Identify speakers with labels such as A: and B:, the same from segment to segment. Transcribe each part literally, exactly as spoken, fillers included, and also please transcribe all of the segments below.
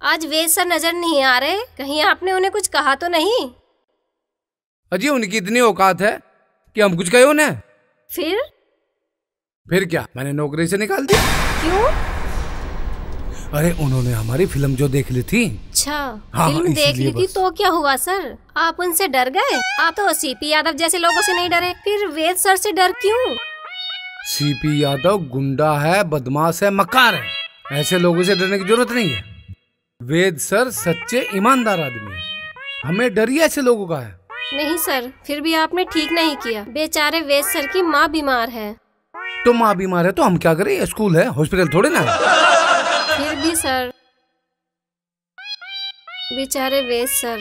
A: आज वेद सर नजर नहीं आ रहे, कहीं आपने उन्हें कुछ कहा तो नहीं?
B: अजी उनकी इतनी औकात है कि हम कुछ कहे उन्हें?
A: फिर
B: फिर क्या, मैंने नौकरी से निकाल दिया।
A: क्यों?
B: अरे उन्होंने हमारी फिल्म जो देख ली थी।
A: अच्छा,
B: हाँ,
A: फिल्म देख ली थी तो क्या हुआ सर? आप उनसे डर गए? आप तो सीपी यादव जैसे लोगों से नहीं डरे, फिर वेद सर से डर क्यों?
B: सीपी यादव गुंडा है, बदमाश है, मक्कार है, ऐसे लोगों से डरने की जरूरत नहीं है। वेद सर सच्चे ईमानदार आदमी है, हमें डर ही ऐसे लोगों का है।
A: नहीं सर, फिर भी आपने ठीक नहीं किया। बेचारे वेद सर की माँ बीमार है।
B: तो माँ बीमार है तो हम क्या करें? स्कूल है, हॉस्पिटल थोड़े ना है।
A: फिर भी सर, बेचारे वेद सर।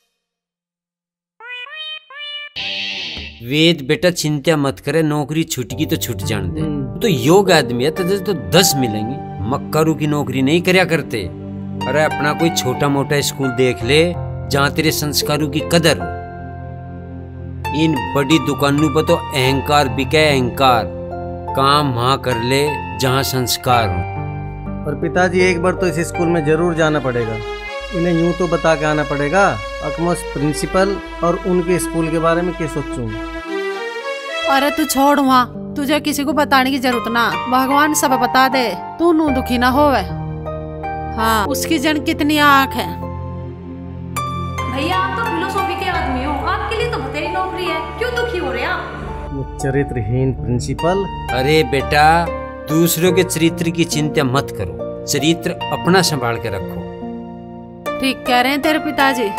C: वेद बेटा चिंता मत करे, नौकरी छुटकी तो छुट जान दे। तो योग आदमी है, तुझे तो दस मिलेंगे। मक्कारू की नौकरी नहीं करया करते। अरे अपना कोई छोटा मोटा स्कूल देख ले जहाँ तेरे संस्कारों की कदर हो। इन बड़ी दुकानों पर तो अहंकार बिके, अहंकार। काम वहाँ कर ले जहाँ संस्कार हो।
D: और पिताजी एक बार तो इस स्कूल में जरूर जाना पड़ेगा। इन्हें यूं तो बता के आना पड़ेगा अकमस प्रिंसिपल और उनके स्कूल के बारे में क्या सोचूं।
E: अरे तू छोड़, वहाँ तुझे किसी को बताने की जरूरत ना, भगवान सब बता दे। तू नू दुखी ना होवे। हाँ, उसकी जन कितनी आँख है।
F: भैया आप तो फिलोसॉफी के आदमी हो, आपके लिए तो बतेरी नौकरी है, क्यों दुखी हो रहे हैं आप?
D: वो चरित्रहीन प्रिंसिपल।
C: अरे बेटा दूसरों के चरित्र की चिंता मत करो, चरित्र अपना संभाल के रखो।
E: ठीक कह रहे हैं तेरे पिताजी।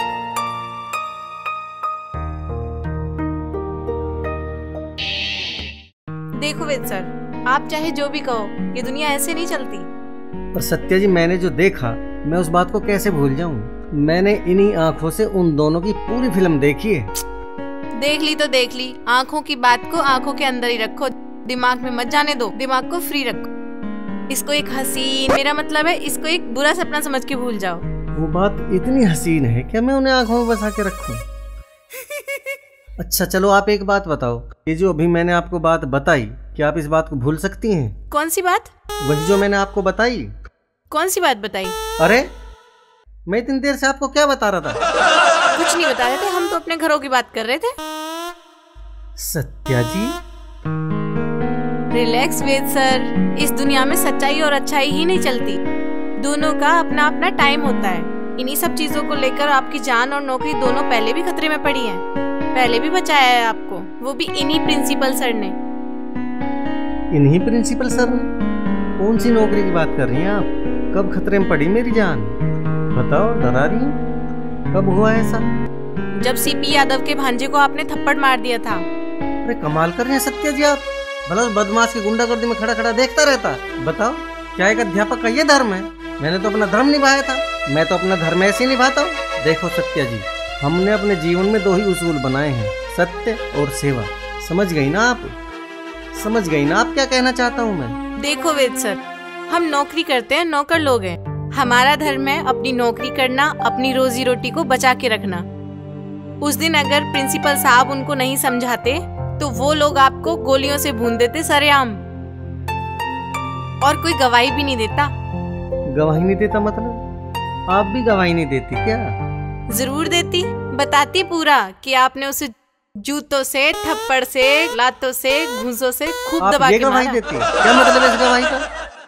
F: देखो वेद सर, आप चाहे जो भी कहो, ये दुनिया ऐसे नहीं चलती।
D: और सत्या जी, मैंने जो देखा मैं उस बात को कैसे भूल जाऊं। मैंने इन्हीं आंखों से उन दोनों की पूरी फिल्म देखी है।
F: देख ली तो देख ली, आंखों की बात को आंखों के अंदर ही रखो, दिमाग में मत जाने दो, दिमाग को फ्री रखो। इसको एक हसीन, मेरा मतलब है इसको एक बुरा सपना समझ के भूल जाओ।
D: वो बात इतनी हसीन है क्या मैं उन्हें आंखों में बसा के रखूं? अच्छा चलो आप एक बात बताओ, ये जो अभी मैंने आपको बात बताई, क्या आप इस बात को भूल सकती हैं?
F: कौन सी बात?
D: वही जो मैंने आपको बताई।
F: कौन सी बात बताई?
D: अरे मैं इतनी देर से आपको क्या बता रहा था?
F: कुछ नहीं बता रहे थे, हम तो अपने घरों की बात कर रहे थे।
D: सत्या जी
F: रिलैक्स वेद सर, इस दुनिया में सच्चाई और अच्छाई ही नहीं चलती, दोनों का अपना अपना टाइम होता है। इन्हीं सब चीजों को लेकर आपकी जान और नौकरी दोनों पहले भी खतरे में पड़ी हैं। पहले भी बचाया है आपको, वो भी इन्हीं प्रिंसिपल सर ने।
D: इन्हीं प्रिंसिपल सर ने? कौन सी नौकरी की बात कर रही हैं आप? कब खतरे में पड़ी मेरी जान? बताओ, डरा रही हैं? कब हुआ ऐसा?
F: जब सीपी यादव के भांजे को आपने थप्पड़ मार दिया था।
D: अरे कमाल कर रहे हैं सत्या जी आप, भला उस बदमाश की गुंडागर्दी में खड़ा खड़ा देखता रहता। बताओ, क्या एक अध्यापक का ये धर्म है? मैंने तो अपना धर्म निभाया था, मैं तो अपना धर्म ऐसे ही निभाता हूँ। देखो सत्या जी, हमने अपने जीवन में दो ही उसूल बनाए हैं, सत्य और सेवा। समझ गई ना आप? समझ गई ना आप क्या कहना चाहता हूँ मैं?
F: देखो वेद सर, हम नौकरी करते हैं, नौकर लोग हैं। हमारा धर्म है अपनी नौकरी करना, अपनी रोजी रोटी को बचा के रखना। उस दिन अगर प्रिंसिपल साहब उनको नहीं समझाते तो वो लोग आपको गोलियों से भून देते सरेआम, और कोई गवाही भी नहीं देता।
D: गवाही नहीं देता मतलब? आप भी गवाही नहीं देती क्या?
F: जरूर देती, बताती पूरा कि आपने उसे जूतों से, थप्पड़ से, लातों से, घूंसों से खूब दबा के मारा।
D: गवाही देती है? क्या मतलब है इस गवाही का?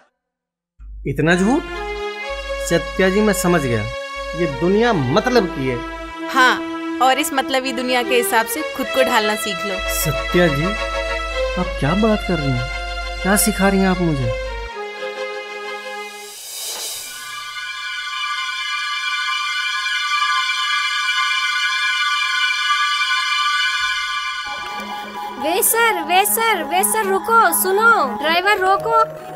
D: इतना झूठ? सत्या जी मैं समझ गया, ये दुनिया मतलब की है।
F: हाँ, और इस मतलबी दुनिया के हिसाब से खुद को ढालना सीख लो।
D: सत्या जी आप क्या बात कर रही हैं? क्या सिखा रही हैं आप मुझे?
A: वे सर, वे सर, वे सर रुको, सुनो, ड्राइवर रोको।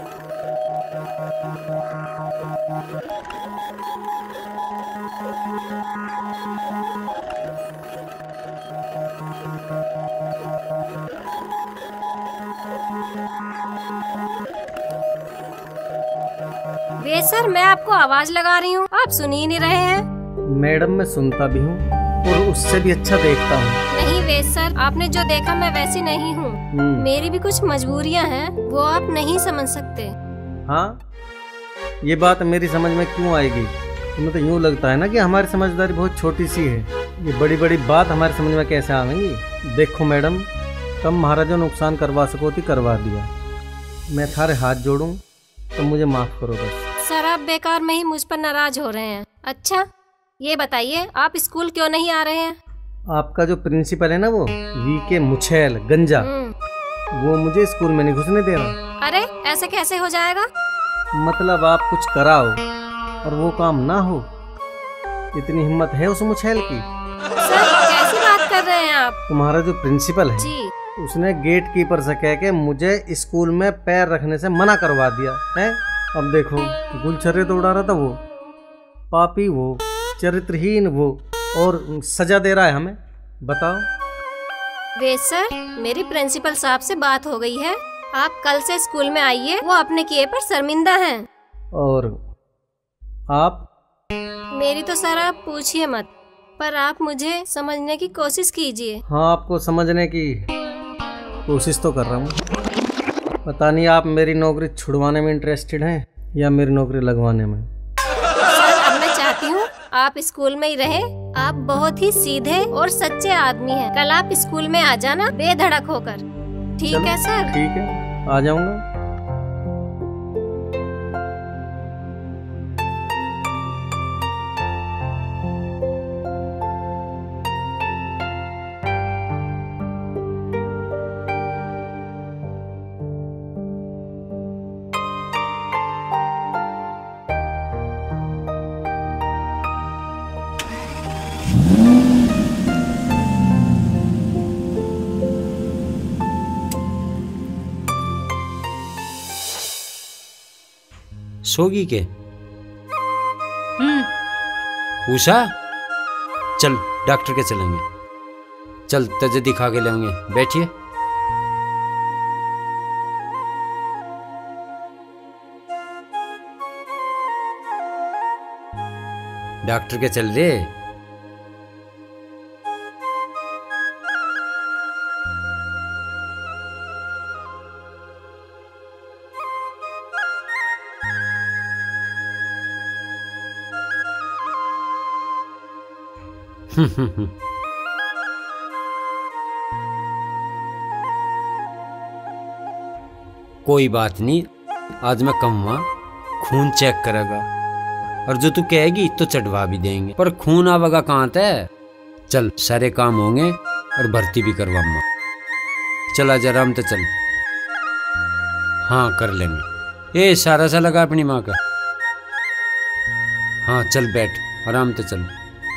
A: वे सर, मैं आपको आवाज लगा रही हूँ, आप सुन ही नहीं रहे हैं।
D: मैडम मैं सुनता भी हूँ और उससे भी अच्छा देखता हूँ।
A: नहीं वेद सर, आपने जो देखा मैं वैसी नहीं हूँ। मेरी भी कुछ मजबूरियाँ हैं, वो आप नहीं समझ सकते।
D: हाँ, ये बात मेरी समझ में क्यों आएगी? तुम्हें तो यूँ लगता है ना कि हमारी समझदारी बहुत छोटी सी है। ये बड़ी बड़ी बात हमारे समझ में कैसे आवेंगी। देखो मैडम, तब महाराज जो नुकसान करवा सको थी करवा दिया। मैं थारे हाथ जोड़ूं तो मुझे माफ करो बस।
A: सर आप बेकार में ही मुझ पर नाराज हो रहे हैं। अच्छा ये बताइए आप स्कूल क्यों नहीं आ रहे हैं?
D: आपका जो प्रिंसिपल है ना वो वी के मुछैल गंजा, वो मुझे स्कूल में नहीं घुसने दे रहा।
A: अरे ऐसे कैसे हो जाएगा?
D: मतलब आप कुछ कराओ और वो काम ना हो, इतनी हिम्मत है उस मुछैल की?
A: सर कैसी बात कर रहे हैं आप?
D: तुम्हारा जो प्रिंसिपल है
A: जी,
D: उसने गेट कीपर से कह के मुझे स्कूल में पैर रखने से मना करवा दिया है। अब देखो गुलछर्रे तो उड़ा रहा था वो, पापी वो, चरित्रहीन वो, और सजा दे रहा है हमें। बताओ।
A: वेद सर मेरी प्रिंसिपल साहब से बात हो गई है, आप कल से स्कूल में आइए, वो अपने किए पर शर्मिंदा हैं।
D: और आप?
A: मेरी तो सर आप पूछिए मत, पर आप मुझे समझने की कोशिश कीजिए।
D: हाँ आपको समझने की कोशिश तो कर रहा हूँ। पता नहीं आप मेरी नौकरी छुड़वाने में इंटरेस्टेड हैं या मेरी नौकरी लगवाने में।
A: सर अब मैं चाहती हूँ आप स्कूल में ही रहे। आप बहुत ही सीधे और सच्चे आदमी हैं। कल आप स्कूल में आ जाना बेधड़क होकर। ठीक है सर?
D: ठीक है, आ जाऊंगा।
C: सोगी के?
E: हम्म।
C: उषा चल डॉक्टर के चलेंगे। चल तुझे दिखा के लाएंगे। बैठिए। डॉक्टर के चल रे। कोई बात नहीं, आज मैं कहूँगा खून चेक करेगा, और जो तू कहेगी तो चढ़वा भी देंगे, पर खून आवेगा कहाँ ते? चल सारे काम होंगे और भर्ती भी करवाऊंगा। चल आज आराम से चल। हाँ कर लेंगे। ए सारा सा लगा अपनी माँ का। हाँ चल बैठ, आराम से चल।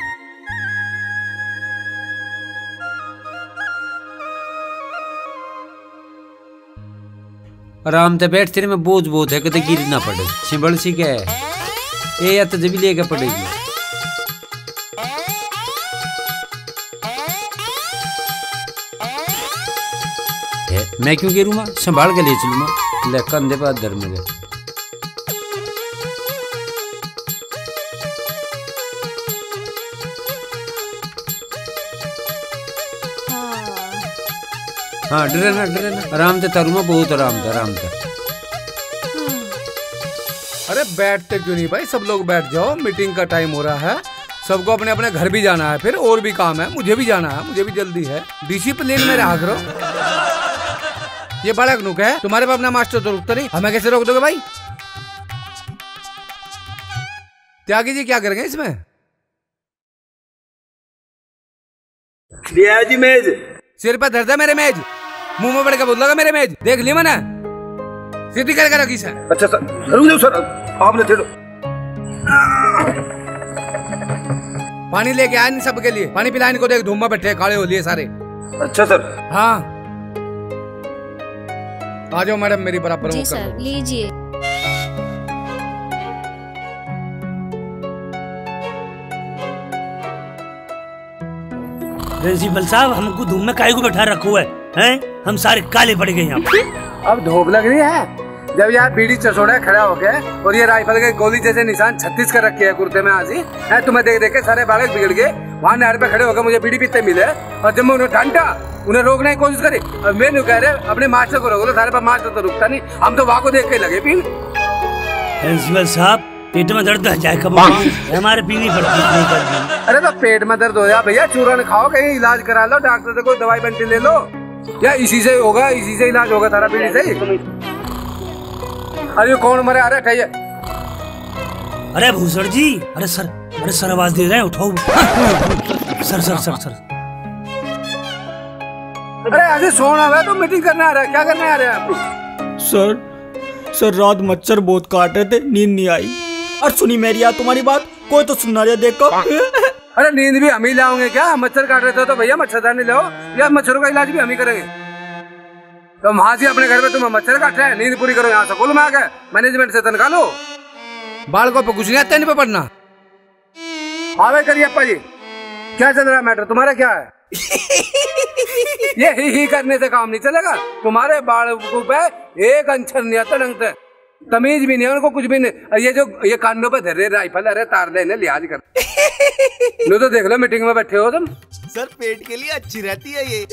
C: आराम से बैठ, तेरे में बोझ बोझ है, कदे गिर ना पड़े। सिंबल सी क्या है ए, या तुझे भी लेके पड़ेगी। है, मैं क्यों गिरूंगा, संभाल के ले चलूंगा। ले कंधे पर दर मेरे। हाँ डरे ना डरे ना, आराम से तरूंगा, बहुत आराम से आराम से।
B: अरे बैठते क्यों नहीं भाई, सब लोग बैठ जाओ, मीटिंग का टाइम हो रहा है। सबको अपने अपने घर भी जाना है, फिर और भी काम है, मुझे भी जाना है, मुझे भी जल्दी है। डिसिप्लिन में रहा करो। ये बालक नुक है, तुम्हारे पास अपना मास्टर तो रुकता नहीं, हमें कैसे रोक दोगे भाई? त्यागी जी क्या करेंगे इसमें?
G: जी मेज
B: सिर पर धरता मेरे मेज, मुंह में बढ़ के बोल लगा मेरे मेज। देख लिया मैंने, सीधी करके रखी सर।
G: अच्छा सर, रुक जाओ सर, आपने दे दो।
B: पानी लेके आए नहीं सबके लिए, पानी पिलाए इनको। देख धूम में बैठे काले हो लिए सारे।
G: अच्छा सर।
B: हाँ आ जाओ मैडम, मेरी बराबर।
A: जी सर लीजिए।
H: प्रिंसिपल साहब हमको धूम में काहे को बैठा रखो है, हैं? हम सारे काले पड़ गए यहाँ पे।
B: अब धूप लग रही है, जब यार बीड़ी चसोड़ा खड़ा हो गया और ये राइफल के गोली जैसे निशान छत्तीस कर रखे है कुर्ते में। आज ही है तुम्हें देख देख के सारे बालक बिगड़ गए। वहाँ नहर पे खड़े होकर मुझे बीड़ी पीते मिले, और जब मैं उन्हें डांटा, उन्हें रोकने की कोशिश करी, और मैं नहीं कह रहे अपने मास्टर को रोको, तो सारे पास मास्टर तो रुकता नहीं, हम तो वहाँ को देख के लगे पीन।
H: प्रिंसिपल साहब पेट में दर्द है जाए कब हमारे पीनी पड़ती है नहीं करती।
B: अरे तो पेट में दर्द हो जाए भैया, चूरन खाओ, कहीं इलाज करा लो, डॉक्टर से कोई दवाई बंटी ले लो, या इसी से होगा, इसी से इलाज होगा तारा पीड़ी से ही। अरे कौन मरे? अरे ठैया।
H: अरे भूसड़ जी, अरे सर, अरे सर आवाज दे रहे हैं, उठाओ। सर सर सर सर
B: अरे ऐसे सोना है तो मीटिंग करने आ रहा है, क्या करने आ रहे हैं आप?
I: सर सर रात मच्छर बहुत काट रहे थे, नींद नहीं आई। और सुनी मेरी यार तुम्हारी बात, कोई तो सुनना रहा देखो।
B: अरे नींद भी हम ही लाओगे क्या? मच्छर काट रहे थे तो भैया मच्छरदानी लाओ, या मच्छरों का इलाज भी हम ही करेंगे। तो वहां से अपने घर में तुम्हें मच्छर काट रहे हैं, नींद पूरी करो, यहाँ स्कूल में आकर मैनेजमेंट से तनखा लो। बालकों पे कुछ नहीं आता, नहीं पे पढ़ना। आवे करिए अप्पा जी, क्या चल रहा है मैटर? तुम्हारा क्या है? ये ही ही करने से काम नहीं चलेगा। तुम्हारे बालकों पे एक अंचर नहीं आता, ढंग से तमीज भी नहीं है उनको, कुछ भी नहीं। ये जो ये कानों पे धरे राइफल, अरे तार लेने लिहाज कर लो तो देख लो, मीटिंग में बैठे हो तुम।
I: सर पेट के लिए अच्छी रहती है ये।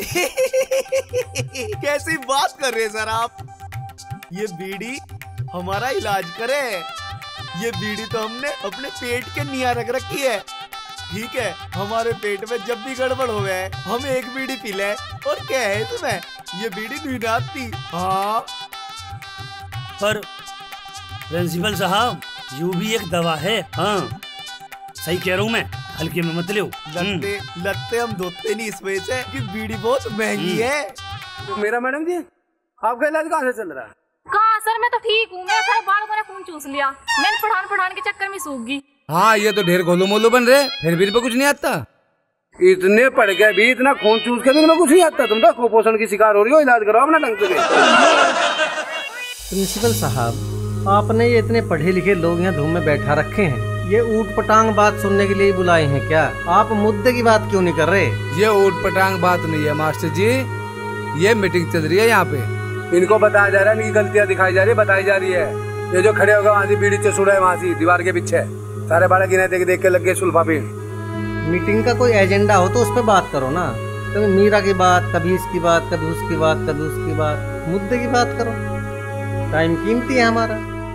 I: कैसी बात कर रहे हैं सर आप? ये बीड़ी हमारा इलाज करे। ये बीड़ी तो हमने अपने पेट के निया रख रखी है, ठीक है? हमारे पेट में जब भी गड़बड़ हो गए हम एक बीड़ी पी ले, और क्या है इसमें? ये बीड़ी नहीं आती। हाँ
H: पर प्रिंसिपल साहब, यू भी एक दवा है। हाँ सही कह रहा हूँ मैं, हल्के में मत लो।
I: लगते लगते हम धोते नहीं इस वजह से कि बीड़ी बहुत महंगी है।
B: तो मेरा मैडम जी, आपका इलाज कहाँ से चल रहा है?
J: कहाँ सर, मैं तो ठीक हूँ। मेरा सारा बाल खून चूस लिया, मैंने पढ़ान पढ़ान के चक्कर में सूख गई।
B: हाँ ये तो ढेर गोलू मोलू बन रहे, फिर भी कुछ नहीं आता। इतने पढ़ गए भी, इतना खून चूस के भी तुम्हें कुछ नहीं आता। तुम तो कुपोषण की शिकार हो रही हो, इलाज कराओ अपना ढंग से।
D: प्रिंसिपल साहब, आपने ये इतने पढ़े लिखे लोग यहाँ धूम में बैठा रखे हैं, ये ऊट पटांग बात सुनने के लिए बुलाए हैं क्या? आप मुद्दे की बात क्यों नहीं कर रहे?
B: ये ऊट पटांग बात नहीं है मास्टर जी, ये मीटिंग चल रही है यहाँ पे। इनको बताया जा रहा है, इनकी गलतियाँ दिखाई जा रही है, बताई जा रही है। ये जो खड़े होगा वहाँ से बीड़ी चसूड़ा है, वहाँ से दीवार के पीछे सारे बालक इन्हें देख देख के लग गए सुल्फा पीन।
D: मीटिंग का कोई एजेंडा हो तो उस पर बात करो ना। कभी मीरा की बात, कभी इसकी बात, कभी उसकी बात, कभी उसकी बात, मुद्दे की बात करो। टाइम कीमती है हमारा।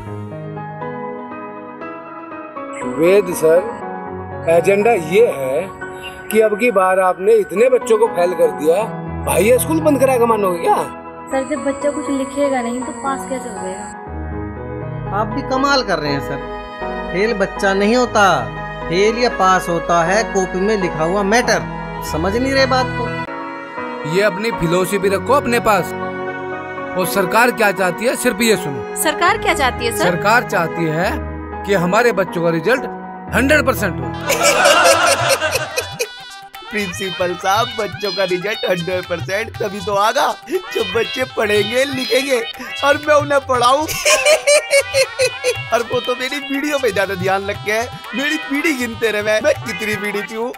B: वेद सर, एजेंडा ये है कि अब की बार आपने इतने बच्चों को फेल कर दिया, भाई ये स्कूल बंद कराएगा मानोगे क्या?
J: सर जब बच्चा कुछ लिखेगा नहीं तो पास कैसे हो जाएगा?
D: आप भी कमाल कर रहे हैं सर। फेल बच्चा नहीं होता, फेल या पास होता है कॉपी में लिखा हुआ मैटर। समझ नहीं रहे बात को।
B: ये अपनी फिलोसफी रखो अपने पास। और सरकार क्या चाहती है सिर्फ ये सुनो।
F: सरकार क्या चाहती है सर?
B: सरकार चाहती है कि हमारे बच्चों का रिजल्ट हंड्रेड परसेंट हो।
I: प्रिंसिपल साहब, बच्चों का रिजल्ट हंड्रेड परसेंट तभी तो आगा जब बच्चे पढ़ेंगे लिखेंगे और मैं उन्हें पढ़ाऊं। और वो तो मेरी वीडियो पे ज्यादा ध्यान रख के मेरी बीड़ी गिनते रहे, मैं कितनी बीड़ी पीऊं।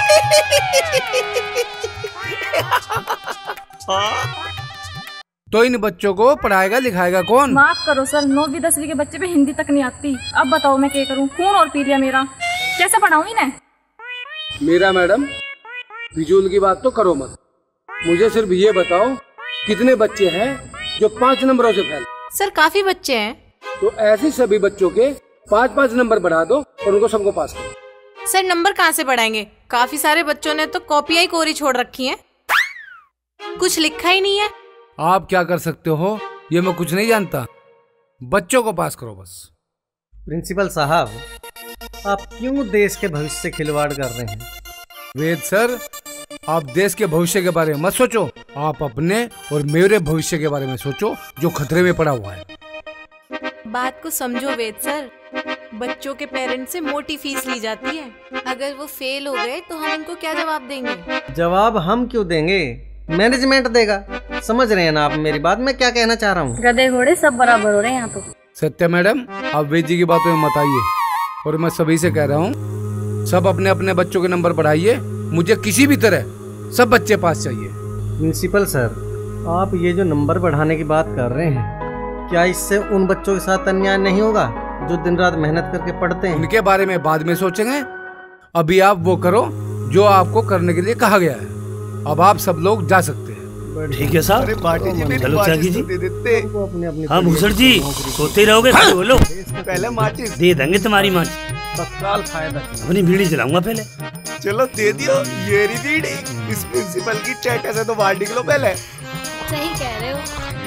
B: तो इन बच्चों को पढ़ाएगा लिखाएगा कौन?
J: माफ करो सर, नौवीं दसवीं के बच्चे पे हिंदी तक नहीं आती। अब बताओ मैं क्या करूं? खून और पी लिया मेरा, कैसे पढ़ाऊं इन्हें?
B: मेरा मैडम, फिजूल की बात तो करो मत। मुझे सिर्फ ये बताओ कितने बच्चे हैं जो पाँच नंबरों से फेल?
F: सर काफी बच्चे हैं।
B: तो ऐसे सभी बच्चों के पाँच पाँच नंबर बढ़ा दो और उनको सबको पास करो।
F: सर नंबर कहाँ से बढ़ाएंगे? काफी सारे बच्चों ने तो कॉपियां ही कोरी छोड़ रखी हैं, कुछ लिखा ही नहीं है।
B: आप क्या कर सकते हो ये मैं कुछ नहीं जानता, बच्चों को पास करो बस।
D: प्रिंसिपल साहब, आप क्यों देश के भविष्य से खिलवाड़ कर रहे हैं?
B: वेद सर, आप देश के भविष्य के बारे में मत सोचो, आप अपने और मेरे भविष्य के बारे में सोचो जो खतरे में पड़ा हुआ है।
F: बात को समझो वेद सर, बच्चों के पेरेंट्स से मोटी फीस ली जाती है, अगर वो फेल हो गए तो हम उनको क्या जवाब देंगे?
D: जवाब हम क्यों देंगे, मैनेजमेंट देगा। समझ रहे हैं ना आप मेरी बात? मैं क्या कहना चाह रहा हूँ?
J: गधे घोड़े सब बराबर हो रहे हैं यहाँ तो।
B: सत्या मैडम, आप वेद जी की बातों में मत आइए, और मैं सभी से कह रहा हूँ सब अपने अपने बच्चों के नंबर बढ़ाइए, मुझे किसी भी तरह सब बच्चे पास चाहिए।
D: प्रिंसिपल सर, आप ये जो नंबर बढ़ाने की बात कर रहे हैं, क्या इससे उन बच्चों के साथ अन्याय नहीं होगा जो दिन रात मेहनत करके पढ़ते हैं?
B: उनके बारे में बाद में सोचेंगे, अभी आप वो करो जो आपको करने के लिए कहा गया है। अब आप सब लोग जा सकते हैं।
H: ठीक है साहब,
I: अरे बाटी जी मेरी
H: चलो त्यागी
I: माचिस
H: जी।
I: तो दे देते।
D: अपनी अपनी
H: हाँ भूसड़ जी, सोते ही रहोगे, खड़े बोलो।
I: पहले माचिस
H: दे देंगे तुम्हारी माच,
D: तत्काल फायदा।
H: अपनी बीड़ी जलाऊंगा पहले।
I: चलो दे दियो ये रही बीड़ी। इस प्रिंसिपल की चैटा से तो बाहर निकलो पहले।
A: सही कह रहे हो।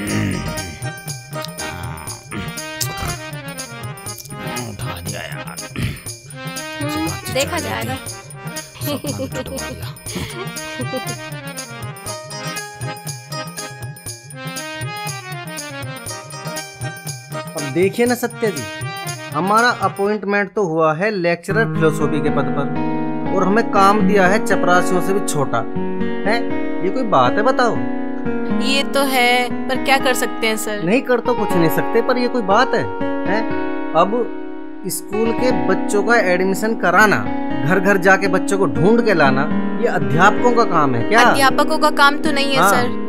H: उठा दिया यार,
A: हम्म, देखा जाएगा।
D: अब देखिए ना सत्या जी, हमारा अपॉइंटमेंट तो हुआ है लेक्चरर फिलोसॉफी के पद पर, और हमें काम दिया है चपरासियों से भी छोटा है। ये कोई बात है बताओ?
F: ये तो है, पर क्या कर सकते हैं सर?
D: नहीं कर तो कुछ नहीं सकते, पर ये कोई बात है, है? अब स्कूल के बच्चों का एडमिशन कराना, घर घर जाके बच्चों को ढूंढ के लाना, ये अध्यापकों का काम है क्या?
F: अध्यापकों का काम तो नहीं है
D: हाँ।
F: सर।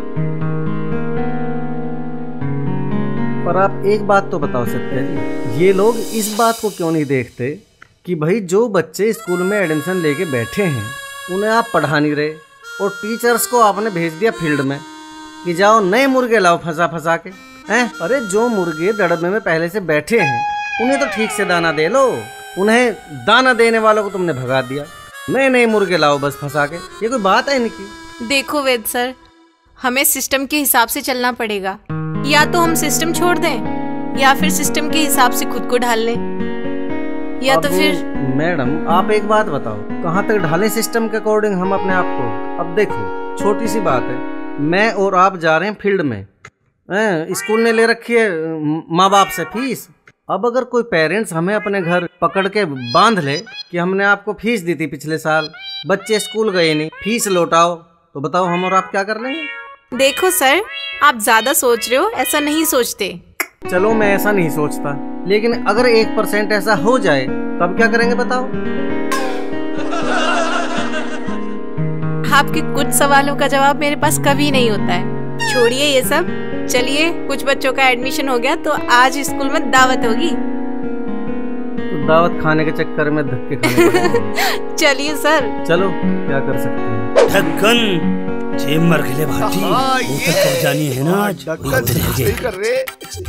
D: पर आप एक बात तो बताओ सत्या जी, ये लोग इस बात को क्यों नहीं देखते कि भाई जो बच्चे स्कूल में एडमिशन लेके बैठे हैं उन्हें आप पढ़ा नहीं रहे, और टीचर्स को आपने भेज दिया फील्ड में कि जाओ नए मुर्गे लाओ फंसा फंसा के, हैं? अरे जो मुर्गे दड़बे में पहले से बैठे हैं उन्हें तो ठीक से दाना दे लो, उन्हें दाना देने वालों को तुमने भगा दिया। नए नए मुर्गे लाओ बस फंसा के, ये कोई बात है इनकी?
F: देखो वेद सर, हमें सिस्टम के हिसाब से चलना पड़ेगा। या तो हम सिस्टम छोड़ दें, या फिर सिस्टम के हिसाब से खुद को ढाल लें, या तो फिर।
D: मैडम आप एक बात बताओ, कहाँ तक ढालें सिस्टम के अकॉर्डिंग हम अपने आप को? अब देखो छोटी सी बात है, मैं और आप जा रहे हैं फील्ड में, स्कूल ने ले रखी है माँ बाप से फीस। अब अगर कोई पेरेंट्स हमें अपने घर पकड़ के बांध ले कि हमने आपको फीस दी थी पिछले साल, बच्चे स्कूल गए नहीं, फीस लौटाओ, तो बताओ हम और आप क्या कर लेंगे?
F: देखो सर, आप ज्यादा सोच रहे हो, ऐसा नहीं सोचते।
D: चलो मैं ऐसा नहीं सोचता, लेकिन अगर एक परसेंट ऐसा हो जाए तब क्या करेंगे बताओ?
F: आपके कुछ सवालों का जवाब मेरे पास कभी नहीं होता है। छोड़िए ये सब, चलिए कुछ बच्चों का एडमिशन हो गया तो आज स्कूल में दावत होगी।
D: तो दावत खाने के चक्कर में धक्के खाने पड़ेंगे।
F: चलिए सर।
D: चलो क्या कर सकते हैं।
H: ढक्कन जेब मर गए भाटी,
I: हाँ,
H: वो तक पहुंचानी है ना आज।
I: ढक्कन सही कर रहे।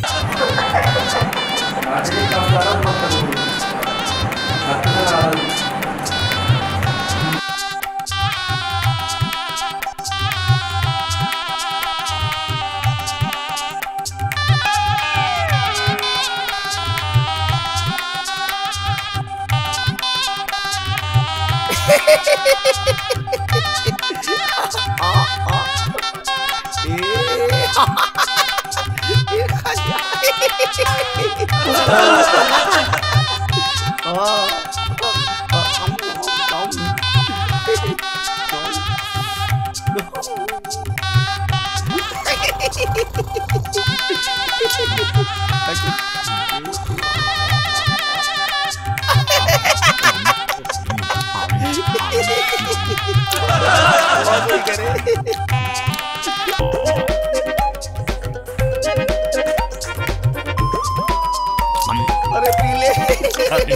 I: अरे पीले, अरे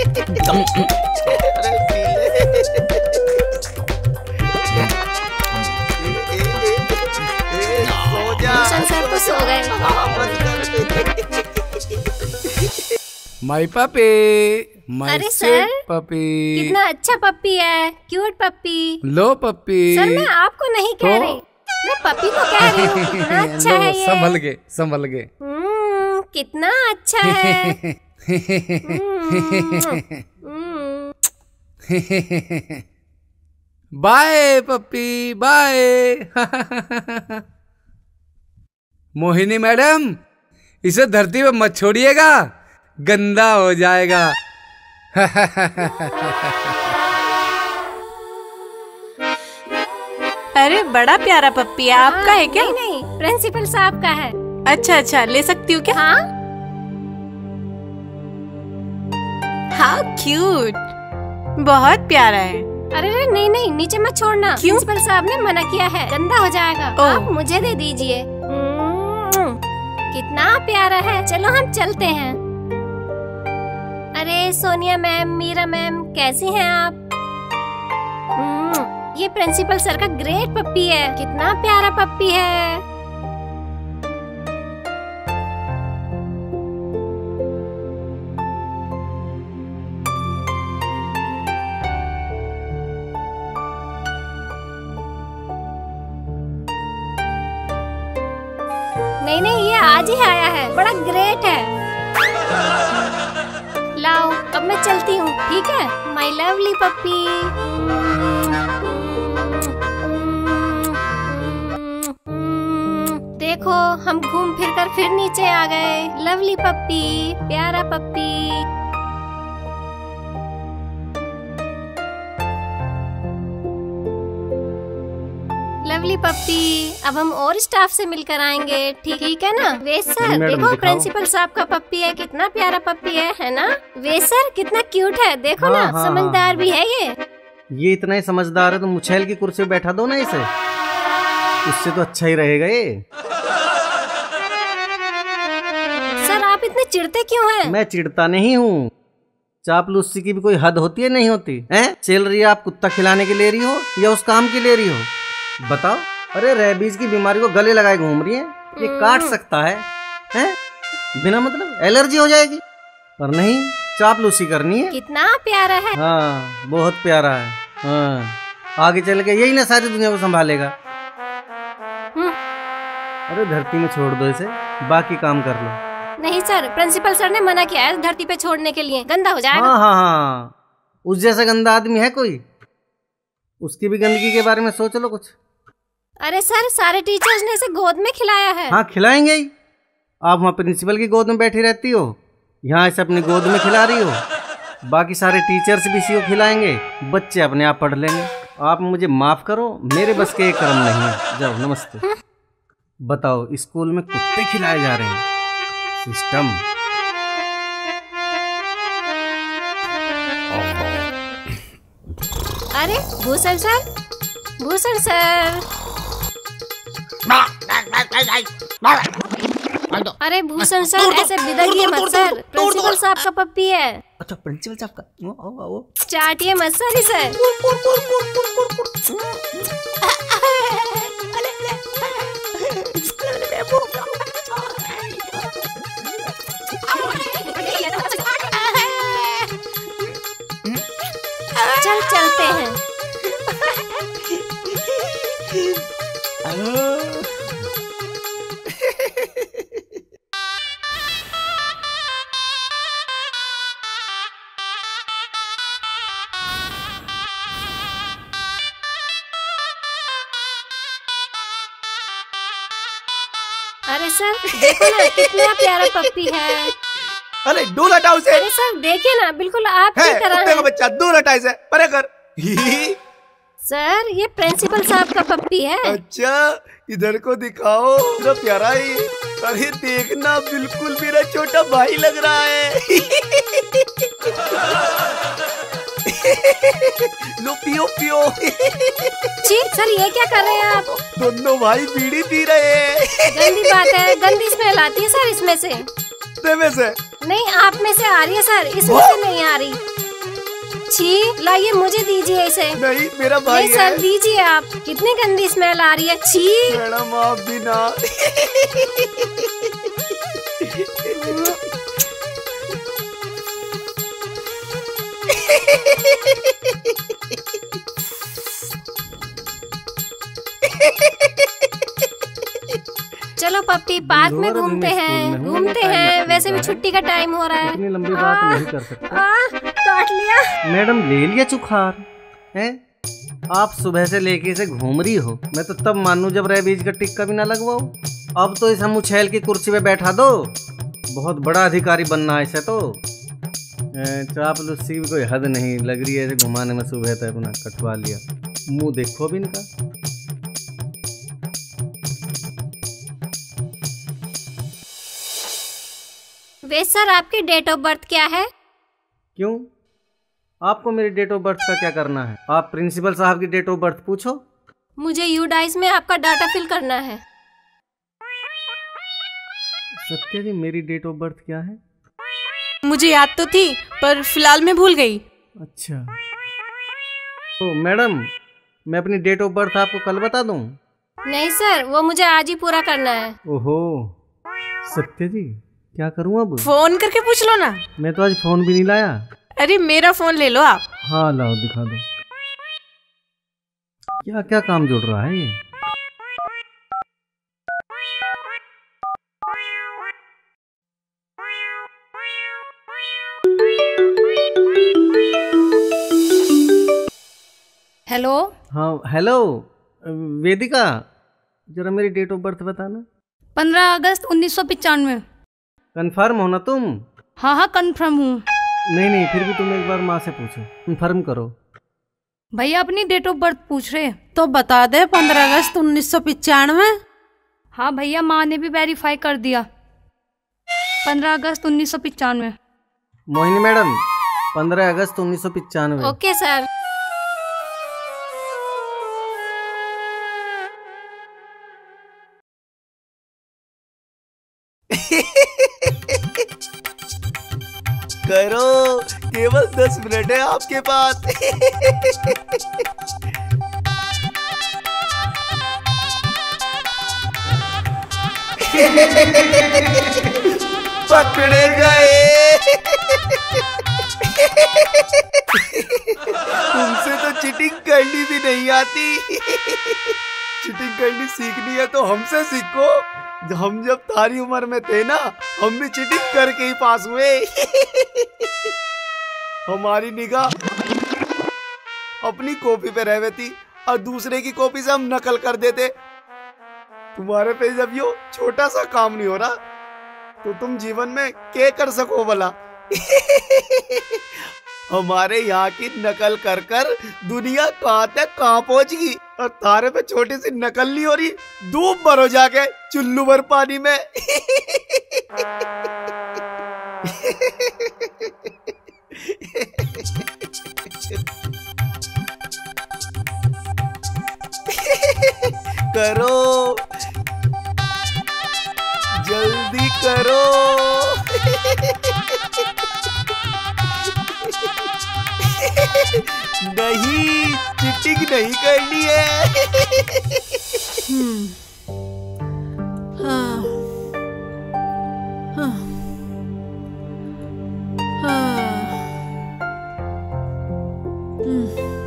A: भूषण सर तो सो गए।
B: माय पपी, माय
A: अरे सर,
B: पपी,
A: कितना अच्छा पप्पी है, क्यूट पप्पी।
B: लो पप्पी।
A: सर मैं आपको नहीं कह
B: तो?
A: रही, मैं पप्पी को कह रही हूँ। कितना अच्छा
B: लो,
A: है ये।
B: संभल गए, संभल गए।
A: हम्म, कितना अच्छा है।
B: Bye puppy, bye. Mohini madam, इसे धरती पे मत छोड़िएगा, गंदा हो जाएगा।
F: अरे बड़ा प्यारा पप्पी है, आपका है क्या?
A: नहीं नहीं, प्रिंसिपल साहब का है।
F: अच्छा अच्छा, ले सकती हूँ क्या?
A: हाँ।
F: हाउ क्यूट, बहुत प्यारा है।
A: अरे अरे नहीं नहीं, नीचे मत छोड़ना, प्रिंसिपल साहब ने मना किया है, गंदा हो जाएगा। आप मुझे दे दीजिए। कितना प्यारा है। चलो हम चलते हैं। अरे सोनिया मैम, मीरा मैम, कैसी हैं आप? ये प्रिंसिपल सर का ग्रेट पप्पी है, कितना प्यारा पप्पी है। नहीं नहीं, ये आज ही आया है, बड़ा ग्रेट है। लाओ अब मैं चलती हूँ, ठीक है माय लवली पप्पी। देखो हम घूम फिर कर फिर नीचे आ गए। लवली पप्पी, प्यारा पप्पी। लवली पप्पी, अब हम और स्टाफ से मिलकर आएंगे, ठीक ठीक है ना। वेस सर देखो प्रिंसिपल साहब का पप्पी है, कितना प्यारा पप्पी है, है ना। वेस सर कितना क्यूट है, देखो हाँ, ना हाँ, समझदार हाँ, भी है ये
D: ये इतना ही समझदार है तो मुछैल की कुर्सी पे बैठा दो ना इसे, उससे तो अच्छा ही रहेगा ये।
A: सर आप इतने चिढ़ते क्यों हैं?
D: मैं चिढ़ता नहीं हूँ, चापलूसी की भी कोई हद होती है नहीं होती है। सैलरी आप कुत्ता खिलाने की ले रही हो या उस काम की ले रही हो, बताओ। अरे रेबीज की बीमारी को गले लगाए घूम रही है, ये काट सकता है, हैं? बिना मतलब एलर्जी हो जाएगी, पर नहीं चापलूसी करनी है।
A: कितना प्यारा है।
D: हाँ बहुत प्यारा है। हाँ आगे चल के यही ना सारी दुनिया को संभालेगा। अरे धरती में छोड़ दो इसे, बाकी काम कर लो।
A: नहीं सर, प्रिंसिपल सर ने मना किया है धरती पे छोड़ने के लिए, गंदा हो जाएगा।
D: हाँ हाँ हाँ, उस जैसा गंदा आदमी है कोई, उसकी भी गंदगी के बारे में सोच लो कुछ।
A: अरे सर सारे टीचर्स ने इसे गोद में खिलाया है।
D: हाँ खिलाएंगे ही, आप वहाँ प्रिंसिपल की गोद में बैठी रहती हो, यहाँ इसे अपनी गोद में खिला रही हो, बाकी सारे टीचर्स भी इसी को खिलाएंगे, बच्चे अपने आप पढ़ लेंगे। आप मुझे माफ करो, मेरे बस के कर्म नहीं है। जाओ नमस्ते। बताओ स्कूल में कुत्ते खिलाए जा रहे हैं, सिस्टम।
A: अरे भूषण सर, भूषण सर। अरे भूषण सर ऐसे बिदरिए मत सर, प्रिंसिपल साहब का पप्पी है।
I: अच्छा प्रिंसिपल साहब का, आओ आओ आओ।
A: चाटिए मत सर इसे। चल चलते हैं। अरे सर देखो ना कितना प्यारा पप्पी है।
I: अरे दूर हटाओ उसे।
A: अरे सर देखिए ना, बिल्कुल आपकी तरह है।
I: का बच्चा दूर हटा इसे, परे कर।
A: सर ये प्रिंसिपल साहब का पप्पी है।
I: अच्छा इधर को दिखाओ, तो प्यारा ही। अरे देखना बिल्कुल मेरा छोटा भाई लग रहा है। लो पियो पियो।
A: जी सर ये क्या कर रहे हैं आप?
I: दोनों भाई बीड़ी पी रहे हैं।
A: गंदी बात है, गंदी स्मेल आती है सर इसमें से।
I: में से?
A: नहीं आप में से आ रही है सर, इसमें से नहीं आ रही। छी लाइए मुझे दीजिए इसे।
I: नहीं मेरा भाई
A: नहीं सर दीजिए आप, कितनी गंदी स्मेल आ रही है। छी
I: मैडम आप भी ना।
A: चलो पप्पी पार्क में घूमते हैं, घूमते हैं। वैसे भी छुट्टी का टाइम हो रहा है।
D: इतनी लंबी बात नहीं कर सकते।
A: काट लिया
D: मैडम, ले लिया चुखार है। आप सुबह से लेके इसे घूम रही हो, मैं तो तब मानू जब रेबीज का टिक्का भी ना लगवाओ। अब तो इस हम उछैल की कुर्सी पे बैठा दो, बहुत बड़ा अधिकारी बनना है इसे। तो चापलूसी की कोई हद नहीं लग रही है इसे घुमाने में। सुबह तक अपना कटवा लिया, मुंह देखो भी इनका।
A: वे सर आपकी डेट ऑफ बर्थ क्या है?
D: क्यों, आपको मेरी डेट ऑफ बर्थ का क्या करना है? आप प्रिंसिपल साहब की डेट ऑफ बर्थ पूछो।
A: मुझे यूडाइस में आपका डाटा फिल करना है।
D: सत्या जी मेरी डेट ऑफ बर्थ क्या है?
F: मुझे याद तो थी पर फिलहाल मैं भूल गई।
D: अच्छा तो मैडम मैं अपनी डेट ऑफ बर्थ आपको कल बता दूं?
A: नहीं सर, वो मुझे आज ही पूरा करना है।
D: ओहो सत्य जी, क्या करूं अब?
F: फोन करके पूछ लो ना।
D: मैं तो आज फोन भी नहीं लाया।
F: अरे मेरा फोन ले लो आप।
D: हाँ लाओ, दिखा दो। क्या क्या काम जुड़ रहा है ये?
K: हेलो।
D: हाँ हेलो वेदिका, जरा मेरी डेट ऑफ बर्थ बताना।
K: पंद्रह अगस्त उन्नीस सौ पचानवे।
D: कंफर्म हो ना तुम?
K: हाँ हाँ कंफर्म हूँ।
D: नहीं नहीं, फिर भी तुम एक बार माँ से पूछो, कंफर्म करो।
K: भैया अपनी डेट ऑफ बर्थ पूछ रहे।
E: तो बता दे, पंद्रह अगस्त उन्नीस सौ पचानवे।
K: हाँ भैया, माँ ने भी वेरीफाई कर दिया, पंद्रह अगस्त उन्नीस सौ पचानवे।
D: मोहिनी मैडम, पंद्रह अगस्त उन्नीस सौ पचानवे।
A: Okay sir.
I: करो, केवल दस मिनट है आपके पास। पकड़े गए। तुमसे तो चीटिंग करनी भी नहीं आती। चीटिंग करनी सीखनी है तो हमसे सीखो। हम जब तारी उम्र में थे ना, हम भी चीटिंग करके ही पास हुए। हमारी निगाह अपनी कॉपी पे रह थी और दूसरे की कॉपी से हम नकल कर देते। तुम्हारे पे जब यो छोटा सा काम नहीं हो रहा तो तुम जीवन में क्या कर सको भला। हमारे यहाँ की नकल कर कर दुनिया कहाँ तक कहाँ पहुंच गई, और तारे पे छोटी सी नकल नहीं हो रही, डूब मरो जाके चुल्लू भर पानी में। करो, जल्दी करो। नहीं, चीटिंग नहीं करनी है।
E: हम्म, हाँ, हाँ, हाँ, हम्म,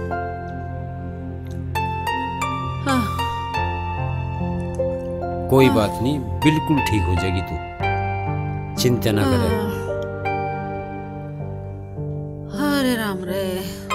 E: हाँ।
C: कोई बात नहीं, बिल्कुल ठीक हो जाएगी तू, चिंता ना करे।
E: हरे राम रे।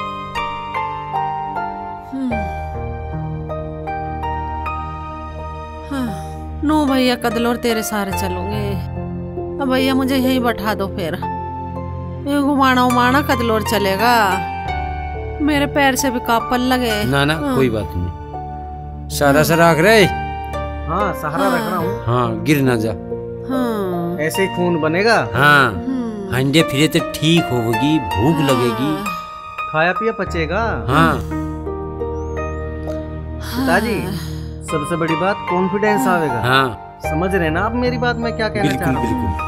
E: नो भैया, कदलोर तेरे सारे चलूंगे। अब भैया मुझे यहीं बैठा दो, फिर ये घुमाना उमाना कदलोर चलेगा, मेरे पैर से भी कापल लगे।
C: ना ना
E: हाँ।
C: कोई बात नहीं, सारा सा रख रहे।
D: हाँ सहारा रख रहा हूँ।
C: हाँ गिर ना जा।
E: हाँ।
D: ऐसे ही खून बनेगा।
C: हाँ हंडे फिरे तो ठीक होगी, भूख लगेगी,
D: खाया पिया पचेगा।
C: हाँ
D: पिताजी, सबसे बड़ी बात कॉन्फिडेंस आवेगा।
C: हाँ
D: समझ रहे ना आप मेरी बात, मैं क्या कहना चाह रहा हूँ?
C: बिल्कुल।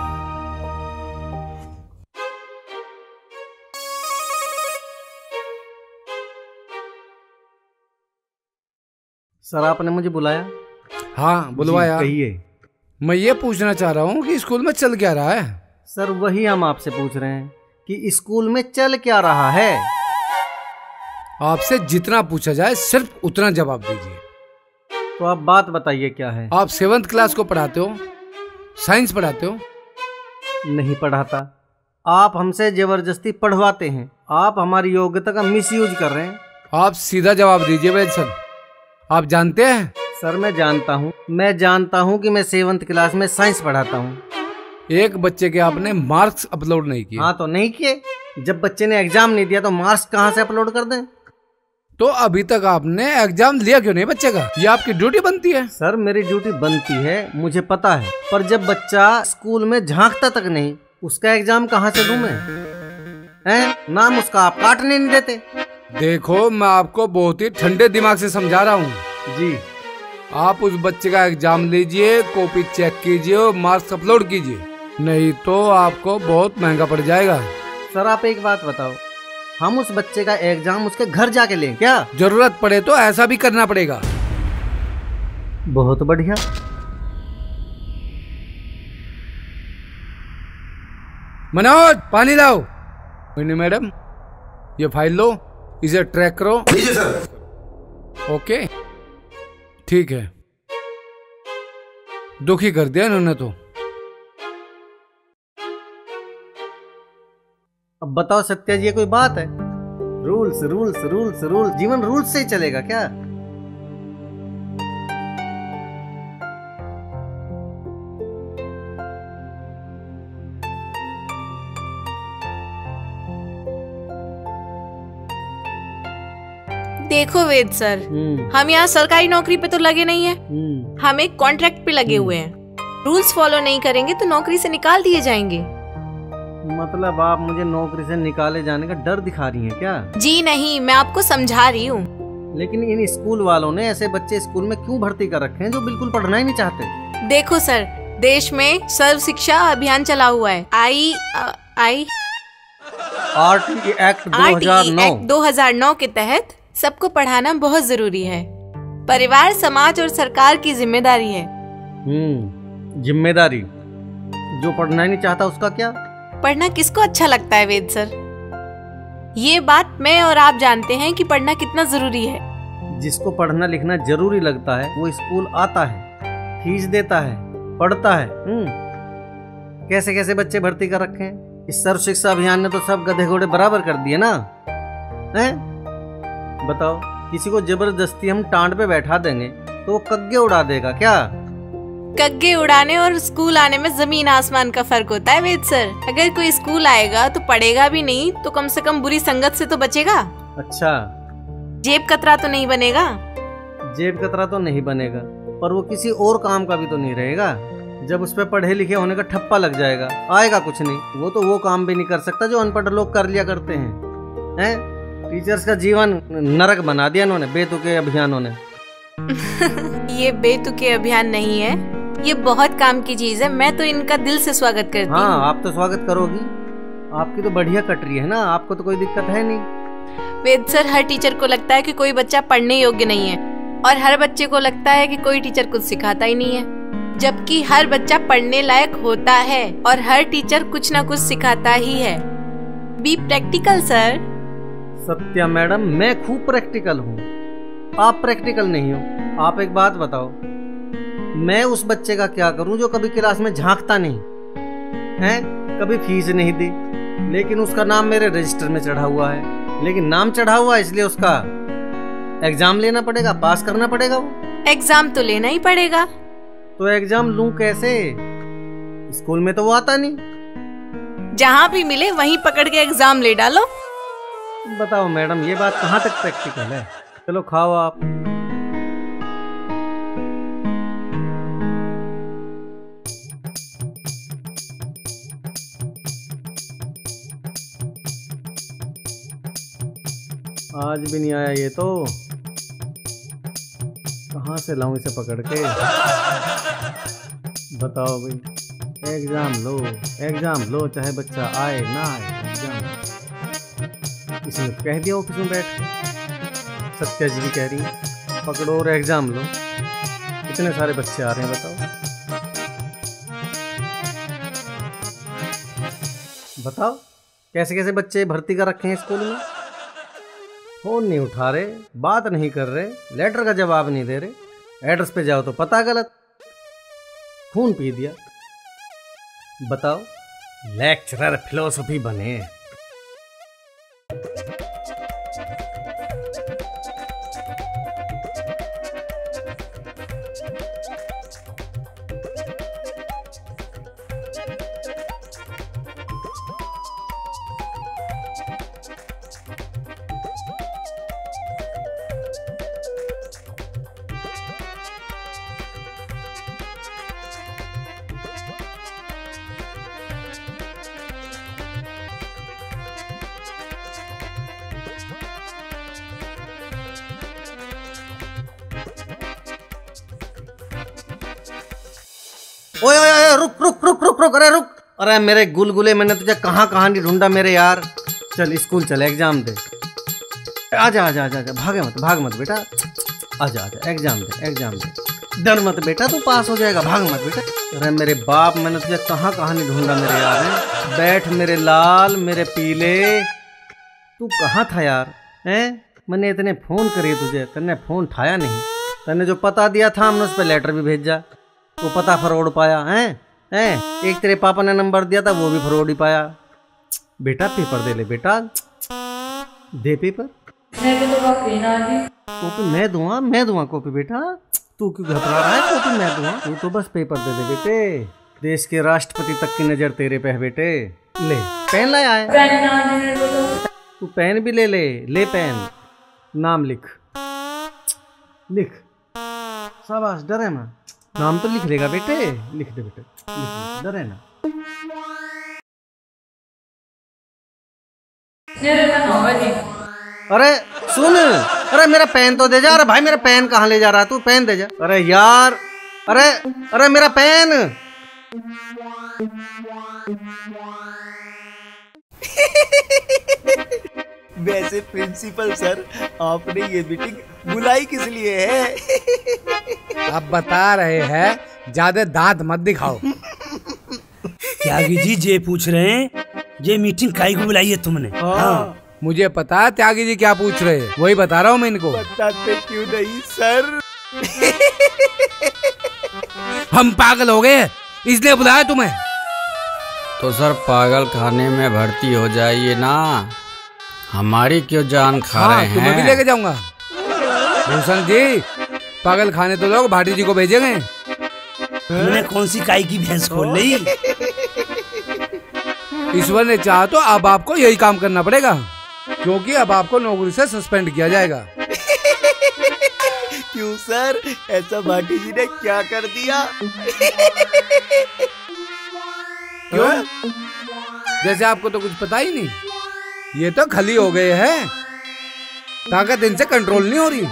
D: सर आपने मुझे बुलाया?
B: हाँ बुलवाया।
D: कहिए।
B: मैं ये पूछना चाह रहा हूँ कि स्कूल में चल क्या रहा है?
D: सर वही हम आपसे पूछ रहे हैं कि स्कूल में चल क्या रहा है।
B: आपसे जितना पूछा जाए सिर्फ उतना जवाब दीजिए।
D: तो आप बात बताइए क्या है।
B: आप सेवंथ क्लास को पढ़ाते हो, साइंस पढ़ाते हो?
D: नहीं पढ़ाता, आप हमसे जबरदस्ती पढ़वाते हैं। आप हमारी योग्यता का मिसयूज कर रहे हैं।
B: आप सीधा जवाब दीजिए वैद सर, आप जानते हैं?
D: सर मैं जानता हूँ, मैं जानता हूँ कि मैं सेवंथ क्लास में साइंस पढ़ाता हूँ।
B: एक बच्चे के आपने मार्क्स अपलोड नहीं किए।
D: हाँ तो नहीं किए, जब बच्चे ने एग्जाम नहीं दिया तो मार्क्स कहाँ से अपलोड कर दें?
B: तो अभी तक आपने एग्जाम लिया क्यों नहीं बच्चे का? ये आपकी ड्यूटी बनती है।
D: सर मेरी ड्यूटी बनती है, मुझे पता है, पर जब बच्चा स्कूल में झांकता तक नहीं, उसका एग्जाम कहाँ से दूं मैं? हैं? नाम उसका आप काटने नहीं देते।
B: देखो मैं आपको बहुत ही ठंडे दिमाग से समझा रहा हूँ
D: जी।
B: आप उस बच्चे का एग्जाम लीजिए, कॉपी चेक कीजिए और मार्क्स अपलोड कीजिए, नहीं तो आपको बहुत महंगा पड़ जाएगा।
D: सर आप एक बात बताओ, हम उस बच्चे का एग्जाम उसके घर जाके लें क्या?
B: जरूरत पड़े तो ऐसा भी करना पड़ेगा।
D: बहुत बढ़िया।
B: मनोज पानी लाओ। मैडम ये फाइल लो, इसे ट्रैक करो। ओके ठीक है। दुखी कर दिया इन्होंने तो।
D: अब बताओ सत्या जी, ये कोई बात है? रूल्स रूल्स रूल्स रूल्स, जीवन रूल्स से ही चलेगा क्या?
F: देखो वेद सर, हम यहाँ सरकारी नौकरी पे तो लगे नहीं है, हम एक कॉन्ट्रैक्ट पे लगे हुए हैं। रूल्स फॉलो नहीं करेंगे तो नौकरी से निकाल दिए जाएंगे।
D: मतलब आप मुझे नौकरी से निकाले जाने का डर दिखा रही हैं क्या?
F: जी नहीं, मैं आपको समझा रही हूँ।
D: लेकिन इन स्कूल वालों ने ऐसे बच्चे स्कूल में क्यों भर्ती कर रखे हैं जो बिल्कुल पढ़ना ही नहीं चाहते?
F: देखो सर, देश में सर्व शिक्षा अभियान चला हुआ है। आई आ, आई
D: आरटीई एक्ट दो हज़ार नौ
F: दो हज़ार नौ के तहत सबको पढ़ाना बहुत जरूरी है। परिवार, समाज और सरकार की जिम्मेदारी है।
D: हम्म जिम्मेदारी। जो पढ़ना ही नहीं चाहता उसका क्या?
F: पढ़ना किसको अच्छा लगता है वेद सर? ये बात मैं और आप जानते हैं कि पढ़ना कितना जरूरी है।
D: जिसको पढ़ना लिखना जरूरी लगता है वो स्कूल आता है, फीस देता है, पढ़ता है। हम्म कैसे कैसे बच्चे भर्ती कर रखे हैं? इस सर्व शिक्षा अभियान ने तो सब गधे घोड़े बराबर कर दिए ना। हैं? बताओ, किसी को जबरदस्ती हम टांड पे बैठा देंगे तो वो कग्गे उड़ा देगा क्या?
F: कग्गे उड़ाने और स्कूल आने में जमीन आसमान का फर्क होता है वेद सर। अगर कोई स्कूल आएगा तो पढ़ेगा भी नहीं तो कम से कम बुरी संगत से तो बचेगा।
D: अच्छा,
F: जेब कतरा तो नहीं बनेगा।
D: जेब कतरा तो नहीं बनेगा, पर वो किसी और काम का भी तो नहीं रहेगा। जब उस पर पढ़े लिखे होने का ठप्पा लग जाएगा, आएगा कुछ नहीं। वो तो वो काम भी नहीं कर सकता जो अनपढ़ लोग कर लिया करते हैं। हैं? टीचर्स का जीवन नरक बना दिया इन्होंने, बेतुके अभियानों ने।
F: ये बेतुके अभियान नहीं है, ये बहुत काम की चीज है। मैं तो इनका दिल से स्वागत करती हूँ।
D: हाँ, आप तो स्वागत करोगी। आपकी तो बढ़िया कट रही है ना, आपको तो कोई दिक्कत है नहीं।
F: वेद सर, हर टीचर को लगता है कि कोई बच्चा पढ़ने योग्य नहीं है और हर बच्चे को लगता है कि कोई टीचर कुछ सिखाता ही नहीं है, जबकि हर बच्चा पढ़ने लायक होता है और हर टीचर कुछ ना कुछ सिखाता ही है। Be practical sir.
D: Satya madam, मैं खूब प्रैक्टिकल हूँ, आप प्रैक्टिकल नहीं हो। आप एक बात बताओ, मैं उस बच्चे का क्या करूं जो कभी क्लास में झांकता नहीं है, कभी फीस नहीं दी, लेकिन उसका नाम मेरे रजिस्टर में चढ़ा हुआ है। लेकिन नाम चढ़ा हुआ है इसलिए उसका एग्जाम लेना पड़ेगा, पास करना पड़ेगा। वो
F: एग्जाम तो लेना ही पड़ेगा।
D: तो एग्जाम लूं कैसे? स्कूल में तो वो आता नहीं।
F: जहाँ भी मिले वहीं पकड़ के एग्जाम ले डालो।
D: बताओ मैडम, ये बात कहाँ तक प्रैक्टिकल है? चलो खाओ आप। आज भी नहीं आया ये तो, कहाँ से लाऊं इसे पकड़ के? बताओ भाई, एग्जाम लो एग्जाम लो, चाहे बच्चा आए ना आए एग्जाम। किसी ने कह दिया ऑफिस में बैठ के, सत्या जी भी कह रही है पकड़ो और एग्जाम लो। इतने सारे बच्चे आ रहे हैं, बताओ बताओ कैसे कैसे बच्चे भर्ती कर रखे हैं स्कूल में। फोन नहीं उठा रहे, बात नहीं कर रहे, लेटर का जवाब नहीं दे रहे, एड्रेस पे जाओ तो पता गलत, खून पी दिया। बताओ, लेक्चरर फिलोसफी बने। ओए ओए रुक रुक रुक रुक रुक, अरे रुक, अरे मेरे गुलगुले, मैंने तुझे कहाँ कहाँ नहीं ढूंढा मेरे यार। चल स्कूल चल, एग्जाम दे। आजा आजा आजा आजा, भागे मत भाग मत बेटा, आजा आजा, एग्जाम दे एग्जाम दे, डर मत बेटा, तू पास हो जाएगा, भाग मत बेटा। अरे मेरे बाप, मैंने तुझे कहाँ कहाँ नहीं ढूंढा मेरे यार। है बैठ मेरे लाल, मेरे पीले, तू कहाँ था यार? हैं मैंने इतने फोन करे तुझे, तन्ने फोन उठाया नहीं। तन्ने जो पता दिया था हमने उस पर लेटर भी भेजा, वो पता फरौड पाया है। हैं एक तेरे पापा ने नंबर दिया था, वो भी फरौड ही पाया। बेटा पेपर दे ले बेटा, दे पेपर। कॉपी मैं दूंगा, मैं दूंगा कॉपी बेटा, तू क्यों घबरा रहा है? कॉपी मैं दूंगा, तू तो बस पेपर दे दे बेटे। देश के राष्ट्रपति तक की नजर तेरे पे है बेटे। ले पेन लाया है, तू पेन भी ले ले, ले पेन, नाम लिख लिख, शाबाश, डरे ना, नाम तो लिख लेगा बेटे, लिख दे बेटे, लिख, डरे ना। अरे सुन, अरे मेरा पेन तो दे जा। अरे भाई मेरा पेन कहाँ ले जा रहा है तू? पेन दे जा। अरे यार, अरे अरे मेरा पेन।
I: वैसे प्रिंसिपल सर, आपने ये मीटिंग बुलाई किस लिए है?
B: आप बता रहे हैं, ज्यादा दांत मत दिखाओ।
H: त्यागी जी जे पूछ रहे हैं, ये मीटिंग काहे को बुलाई है तुमने?
B: हाँ, हाँ। मुझे पता है त्यागी जी क्या पूछ रहे हैं, वही बता रहा हूँ मैं इनको।
I: बताते क्यों नहीं सर?
B: हम पागल हो गए इसलिए बुलाया तुम्हें।
C: तो सर पागल खाने में भर्ती हो जाइए ना, हमारी क्यों जान खा
B: हाँ,
C: रहे हैं?
B: तुम्हें भी लेके जाऊंगा। भूषण जी, पागल खाने तो लोग भाटी जी को भेजेंगे।
H: तुमने कौन सी काई की भैंस खोल ली?
B: ईश्वर ने चाहा तो अब आपको यही काम करना पड़ेगा, क्योंकि अब आपको नौकरी से सस्पेंड किया जाएगा।
I: क्यों सर, ऐसा भाटी जी ने क्या कर दिया?
B: क्यों? जैसे आपको तो कुछ पता ही नहीं। ये तो खली हो गए हैं, ताकत इनसे कंट्रोल नहीं हो रही।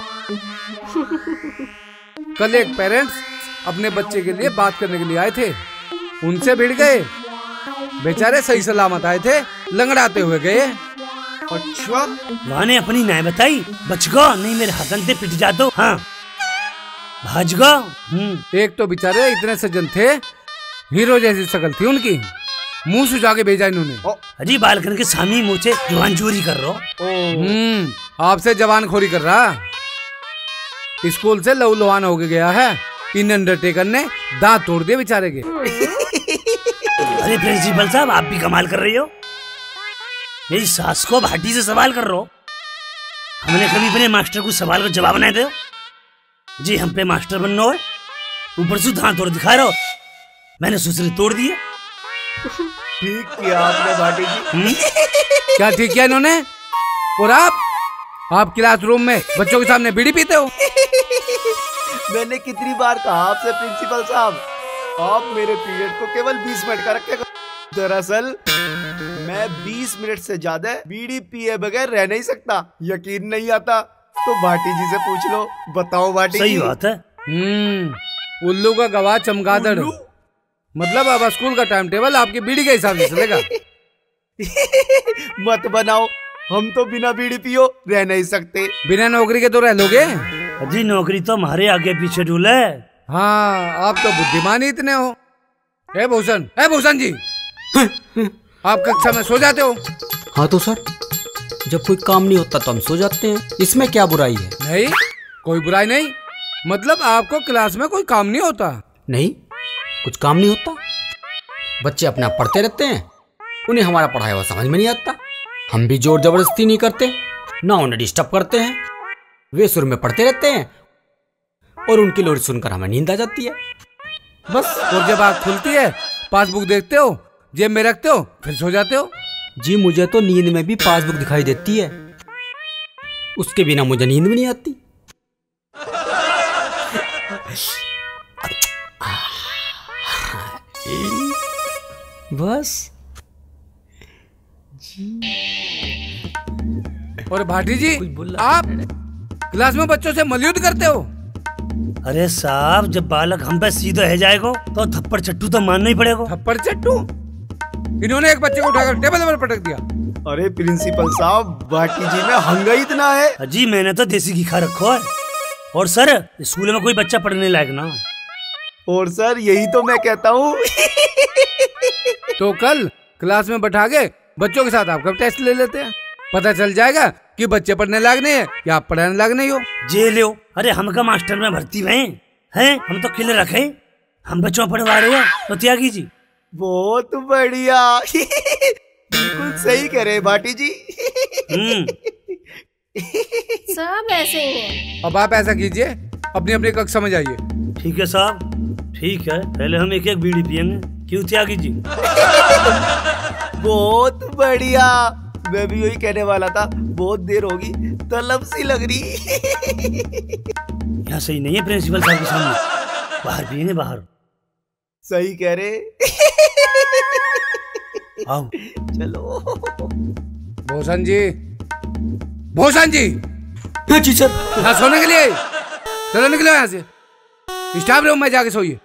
B: कल एक पेरेंट्स अपने बच्चे के लिए बात करने के लिए आए थे, उनसे भिड़ गए। बेचारे सही सलामत आए थे, लंगड़ाते हुए गए।
I: अच्छा,
H: वहाँ ने अपनी न्याय बताई, बच गो, नहीं मेरे हाथन से पिट जा दो। हाँ भाज गो।
B: एक तो बेचारे इतने सज्जन थे, हीरो जैसी शक्ल थी उनकी, मुंह सुझा के भेजा इन्होंने।
H: अजी बालकन के सामने मुँह से जवान चोरी कर रहा।
B: हम्म आपसे जवान खोरी कर रहा। स्कूल से लहू लुहान हो गया है, इन अंडरटेकर ने दांत तोड़ दिए बेचारे के।
H: अरे प्रिंसिपल साहब, आप भी कमाल कर रही हो। मेरी सास को भाटी से सवाल कर रहे हो। हमने कभी अपने मास्टर को सवाल का जवाब नहीं दे जी, हम पे मास्टर बनना है, ऊपर से दांत तोड़ दिखा रहे हो। मैंने सुसरी तोड़ दिए।
I: ठीक किया आपने भाटी जी।
B: क्या ठीक किया इन्होंने? और आप आप क्लासरूम में बच्चों के सामने बीड़ी पीते हो।
I: मैंने कितनी बार कहा आपसे प्रिंसिपल साहब, आप मेरे पीरियड को केवल बीस मिनट का रखेगा। दरअसल मैं बीस मिनट से ज्यादा बीड़ी पिए बगैर रह नहीं सकता। यकीन नहीं आता तो भाटी जी से पूछ लो। बताओ भाटी
H: सही
I: जी।
H: बात है।
B: हम्म उल्लू का गवाह चमगादड़, मतलब अब स्कूल का टाइम टेबल आपकी बीड़ी के हिसाब से चलेगा।
I: मत बनाओ, हम तो बिना बीड़ी पियो रह नहीं सकते।
B: बिना नौकरी के तो रह लोगे।
H: जी नौकरी तो हमारे आगे पीछे ढूले।
B: हाँ, आप तो बुद्धिमान ही इतने हो। ए भूषण, ए भूषण जी, आप कक्षा में सो जाते हो?
C: हाँ तो सर, जब कोई काम नहीं होता तो हम सो जाते हैं, इसमें क्या बुराई है?
B: नहीं, कोई बुराई नहीं। मतलब आपको क्लास में कोई काम नहीं होता?
C: नहीं, कुछ काम नहीं होता। बच्चे अपना पढ़ते रहते हैं, उन्हें हमारा पढ़ाया हुआ समझ में नहीं आता। हम भी जोर जबरदस्ती नहीं करते, ना उन्हें डिस्टर्ब करते हैं। वे सुर में पढ़ते रहते हैं और उनकी लोरी सुनकर हमें नींद आ जाती है, बस।
B: और जब आँख खुलती है, पासबुक देखते हो, जेब में रखते हो, फिर सो जाते हो।
C: जी मुझे तो नींद में भी पासबुक दिखाई देती है, उसके बिना मुझे नींद भी नहीं आती। बस
B: और भाटी जी, आप क्लास में बच्चों से मलयुद्ध करते हो?
H: अरे साहब, जब बालक हम पे सीधा है जाएगा तो थप्पड़ चट्टू तो मानना ही पड़ेगा।
B: थप्पड़ चट्टू? इन्होंने एक बच्चे को उठाकर टेबल पर पटक दिया
I: अरे प्रिंसिपल साहब, बाटी जी में हंगा इतना है।
H: अजी मैंने तो देसी घी खा रखो है। और सर स्कूल में कोई बच्चा पढ़ने लायक ना।
I: और सर यही तो मैं कहता हूँ।
B: तो कल क्लास में बैठा के बच्चों के साथ आपका टेस्ट ले लेते हैं, पता चल जाएगा कि बच्चे पढ़ने लायक नहीं है या आप पढ़ाने लायक नहीं हो।
H: जे लो, अरे हम का मास्टर में भर्ती हुए हैं, हम तो किले रखे, हम बच्चों में पढ़वा रहे हैं। तो त्यागी जी
I: बहुत बढ़िया, बिल्कुल सही कह रहे भाटी जी।
A: सब ऐसे ही हैं।
B: अब आप ऐसा कीजिए, अपनी अपनी कक्षा में जाइए।
H: ठीक है साहब, ठीक है। पहले हम एक एक बीड़ी पियेंगे, क्यों त्यागी जी?
I: बहुत बढ़िया, मैं भी यही कहने वाला था। बहुत देर होगी, तलब सी लग रही।
H: यहाँ सही नहीं है प्रिंसिपल साहब के सामने, बाहर पियेंगे बाहर।
I: सही कह रहे।
H: आओ
I: चलो।
B: भूषण जी, भूषण जी।
C: हाँ जी सर।
B: हाँ, सोने के लिए चलो, निकलो यहाँ से। स्टाफ रूम में जाके सोइए।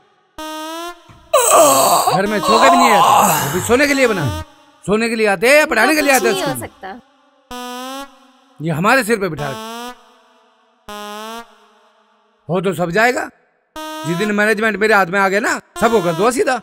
B: घर में सो के भी नहीं आते, अभी सोने के लिए बना। सोने के लिए आते हैं, पढ़ाने के लिए आते हैं।
A: नहीं हो सकता।
B: ये हमारे सिर पे बिठा हो तो सब जाएगा। जिस दिन मैनेजमेंट मेरे हाथ में आ गया ना, सब होगा दो सीधा।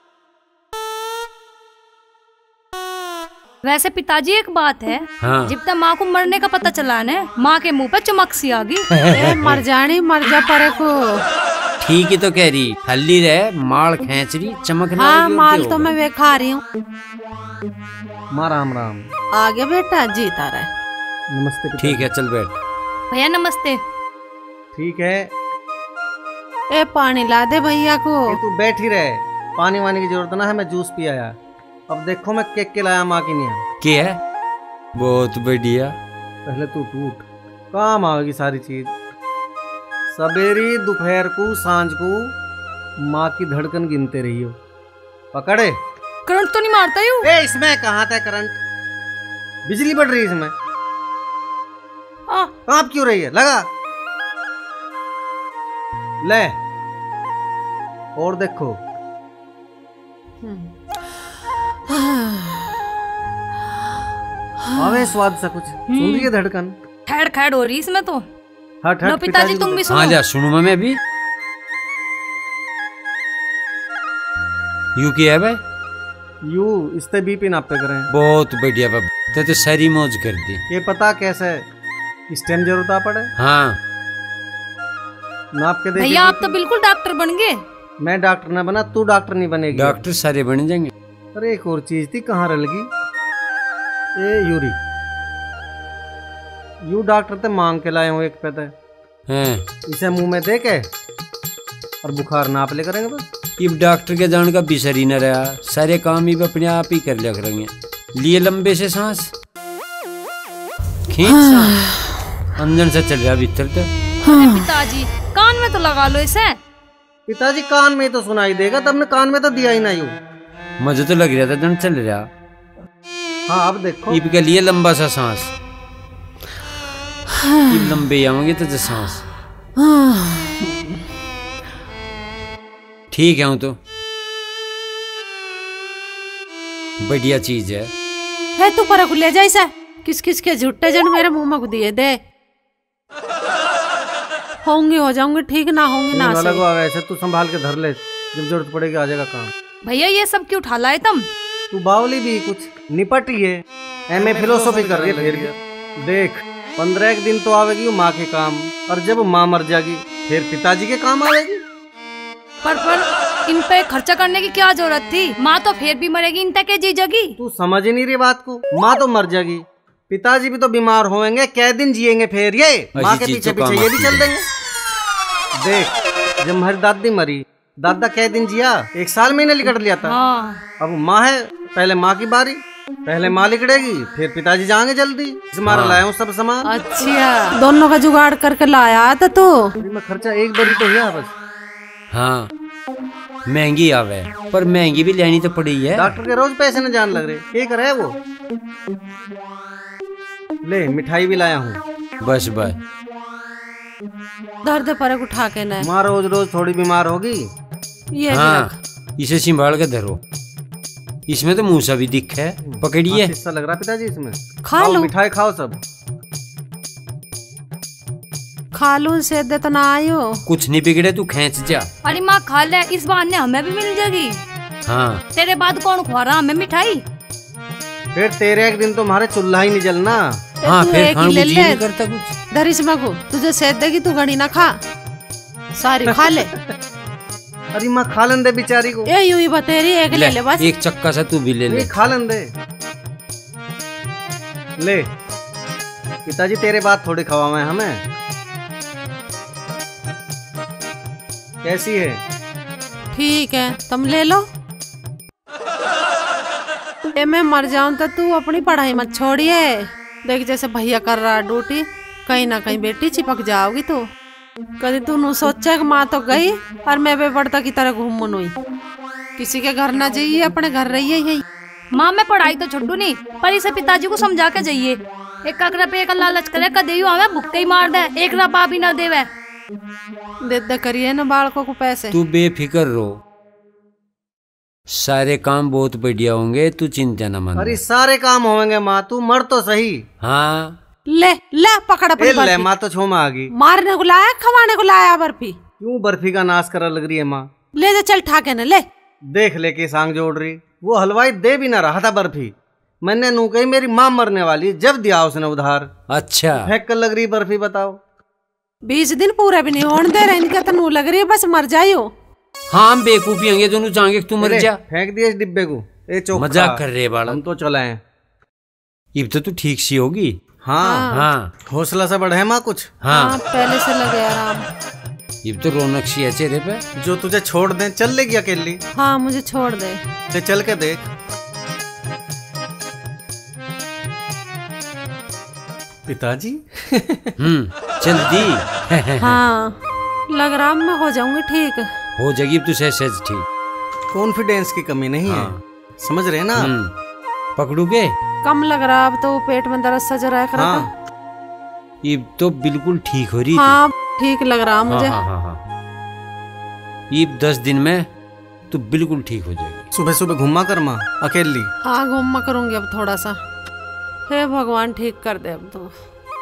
K: वैसे पिताजी एक बात है,
C: हाँ।
K: जब तक माँ को मरने का पता चला न, माँ के मुंह पे चमक सी आ
E: गई। मर जानी मर जा पर को।
C: ठीक ही तो कह रही, हल्ली रहे माल खेच रही, चमक ना।
E: हाँ, माल तो मैं वे खा रही हूँ।
D: माँ राम राम।
E: आगे बेटा जीता रहे।
D: नमस्ते।
C: ठीक है, चल बैठ।
K: भैया नमस्ते।
D: ठीक है।
E: ए पानी ला दे भैया को।
D: तू बैठ ही रहे, पानी वानी की जरूरत ना है, मैं जूस पी आया। अब देखो मैं केक के लाया माँ की नहीं।
C: क्या है? बहुत बढ़िया।
D: पहले तू टूट, काम आएगी सारी चीज। सवेरी दोपहर को सांझ को माँ की धड़कन गिनते रही हो। पकड़े।
K: करंट तो नहीं मारता यू?
D: ए, इसमें कहाँ था करंट? बिजली बढ़ रही है इसमें। कांप क्यों रही है? लगा ले। और देखो। आवे स्वाद सा कुछ। सुन रही है धड़कन?
K: खैड़ खैड़ हो रही इसमें तो।
D: हट
K: लो
D: हट
K: पिताजी तुम भी सुनो।
C: हाँ जा, सुनू मैं भी। यू किया है भाई?
D: यू इससे बीपी नापे करें।
C: बहुत बढ़िया बाबा, ते तो सारी मौज कर दी।
D: ये पता कैसे इस टाइम जरूरत आ पड़े।
C: हाँ
D: नाप के दे।
K: भैया आप तो बिल्कुल डॉक्टर बन गए।
D: मैं डॉक्टर ना बना, तू डॉक्टर नहीं बनेगी।
C: डॉक्टर सारे बन जाएंगे।
D: अरे एक और चीज थी, कहाँ रह गई? ए यूरी, यू डॉक्टर ते मांग के लाए हूँ एक पे। इसे मुंह में दे के और बुखार नाप ले करेंगे बस।
C: इब डॉक्टर के जान का बिसर ही न रहा, सारे काम ही अपने आप ही कर लिया करेंगे। लिए लंबे से सांस खींच, सांस अंदर से चल रहा भीतर तक।
K: पिताजी कान में तो लगा लो इसे।
D: पिताजी कान में तो सुनाई देगा, तब ने कान में तो दिया ही नहीं।
C: मुझे तो लग रहा था जन चल रहा।
D: हाँ अब देखो।
C: इब के लिए लंबा सा सांस, इब लंबे आवेंगे तो सांस। ठीक है, हूँ तो बढ़िया चीज है।
E: है तू पर ले जा इसे। किस किस के झुट्टे जन मेरे मुंह में दिए दे। होंगे हो जाऊंगे, ठीक ना होंगे ना सही।
D: ऐसे तू संभाल के धर ले, जब जरूरत पड़ेगी आ जाएगा काम।
K: भैया ये सब क्यों उठा लाए तुम?
D: तू बावली भी कुछ निपट ही है। एम ए फिलोसॉफी कर रही है फिर। देख पंद्रह एक दिन तो आवेगी माँ के काम, और जब माँ मर जाएगी फिर पिताजी के काम आवेगी।
K: पर पर इन पे खर्चा करने की क्या जरूरत थी? माँ तो फिर भी मरेगी, इन तक जी जगी।
D: तू समझ ही नहीं रही बात को। माँ तो मर जाएगी, पिताजी भी तो बीमार होंगे, कै दिन जिएंगे फिर ये? माँ के पीछे पीछे ये भी चल देंगे। देख जब हमारी दादी मरी, दादा कै दिन जिया? एक साल महीने लिकट लिया था।
K: हाँ।
D: अब माँ है, पहले माँ की बारी, पहले माँ लिकड़ेगी फिर पिताजी जाएंगे जल्दी। तुम्हारा लाया हूँ सब सामान।
E: अच्छा दोनों का जुगाड़ करके लाया था तू?
D: मैं खर्चा एक बारी तो हुआ बस।
C: हाँ महंगी आवे, पर महंगी भी लेनी तो पड़ी है।
D: डॉक्टर के रोज पैसे न जान लग रहे, क्या करे वो। ले मिठाई भी लाया हूँ।
C: बस बस
E: दर्द पर उठा के न।
D: माँ रोज रोज थोड़ी बीमार होगी।
E: ये
C: हाँ इसे संभाल के धरो। इसमें तो मूसा भी दिख है, पकड़िए।
D: हिस्सा लग रहा पिताजी इसमें।
E: खा लो,
D: मिठाई खाओ सब।
E: खा लो, से दे तो ना आयो।
C: कुछ नहीं बिगड़े, तू खींच जा।
K: अरे माँ खा ले, इस बहाने हमें भी मिल जाएगी।
C: हाँ
K: तेरे बाद कौन खवा रहा हमें मिठाई?
D: फिर तेरे एक दिन तुम्हारे चूल्हा ही नहीं जलना।
C: हाँ
E: तू
C: फिर
E: एक
C: खाने
E: ही ले
C: को जी
E: ले।
C: नहीं करता कुछ।
E: धरिस मगो, तुझे सेध देगी, तू घड़ी ना खा, सारी खा ले।
D: अरे माँ खा लें दे बेचारी को।
E: ए यूं ही बतेरी, एक ले ले बस।
C: एक चक्का सा तू भी ले ले।
D: खा लें दे। ले पिताजी, तेरे बात थोड़ी खवावे हमें। कैसी है?
E: ठीक है, तुम ले लो। ए मैं मर जाऊं तो तू अपनी पढ़ाई मत छोड़िए। देख जैसे भैया कर रहा है ड्यूटी, कहीं ना कहीं बेटी चिपक जाओगी तू। कभी तू नु सोचा कि माँ तो गई और मैं बेपड़ता की तरह घूम मुई। किसी के घर ना जाइए, अपने घर रहिए यही।
K: माँ मैं पढ़ाई तो छोड़ू नहीं, पर इसे पिताजी को समझा के जाइए। एक काकरा पे एक लालच करे, कदे हमें भुक्के ही मार दे, एक रुपया भी ना देवे।
E: दे दे करिए ना बालकों को पैसे।
C: तू बेफिक्र रहो, सारे काम बहुत बढ़िया होंगे, तू चिंता न मन।
D: अरे सारे काम होंगे माँ, तू मर तो सही।
C: हाँ
E: ले ले पकड़ अपनी
D: ले, माँ तो छो में आ गई।
E: मारने को लाया, खवाने को लाया बर्फी।
D: क्यों बर्फी का नाश करा लग रही है माँ?
E: ले जा चल ठाके न ले।
D: देख ले के सांग जोड़ रही, वो हलवाई दे भी ना रहा था बर्फी। मैंने नू कही मेरी माँ मरने वाली, जब दिया उसने उधार।
C: अच्छा
D: फेंक कर लग रही बर्फी, बताओ।
E: बीस दिन पूरा भी नहीं होने दे रहे, इनका तो नू लग रही है बस मर जाइयो।
C: हाँ हम बेवकूफी होंगे दोनों, चाहेंगे तू मर जा।
D: फेंक दिए इस डिब्बे को। ए चौक
C: मजाक कर रहे बाड़ा,
D: हम तो चले हैं।
C: अब तो तू ठीक सी होगी।
D: हाँ
C: हाँ
D: हौसला से बढ़े माँ कुछ।
C: हाँ,
E: हाँ पहले से लगे आराम।
C: अब तो रौनक सी है चेहरे पे।
D: जो तुझे छोड़ दे चल लेगी अकेली?
E: हाँ मुझे छोड़ दे।
D: ते चल के देख। पिताजी
C: हम्म चल दी।
E: हाँ लग रहा मैं हो जाऊंगी ठीक।
C: हो जाएगी अब तू सहज सहज ठीक।
D: कॉन्फिडेंस की कमी नहीं
C: हाँ।
D: है, समझ रहे ना?
C: पकड़ोगे?
E: कम लग रहा, अब तो पेट में दर्द सा जरा रहा
C: हाँ।
E: था।
C: ये तो बिल्कुल ठीक हो रही।
E: हाँ ठीक लग रहा मुझे।
C: हाँ, हाँ, हाँ, हाँ। ये दस दिन में तू बिल्कुल ठीक हो जाएगी।
D: सुबह सुबह घुमा कर माँ अकेली।
E: हाँ घूमा करूंगी अब थोड़ा सा। हे भगवान ठीक कर दे अब तो।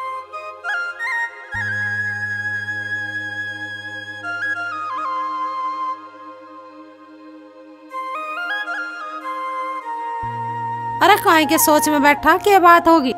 E: अरे काहे के सोच में बैठा, क्या बात होगी?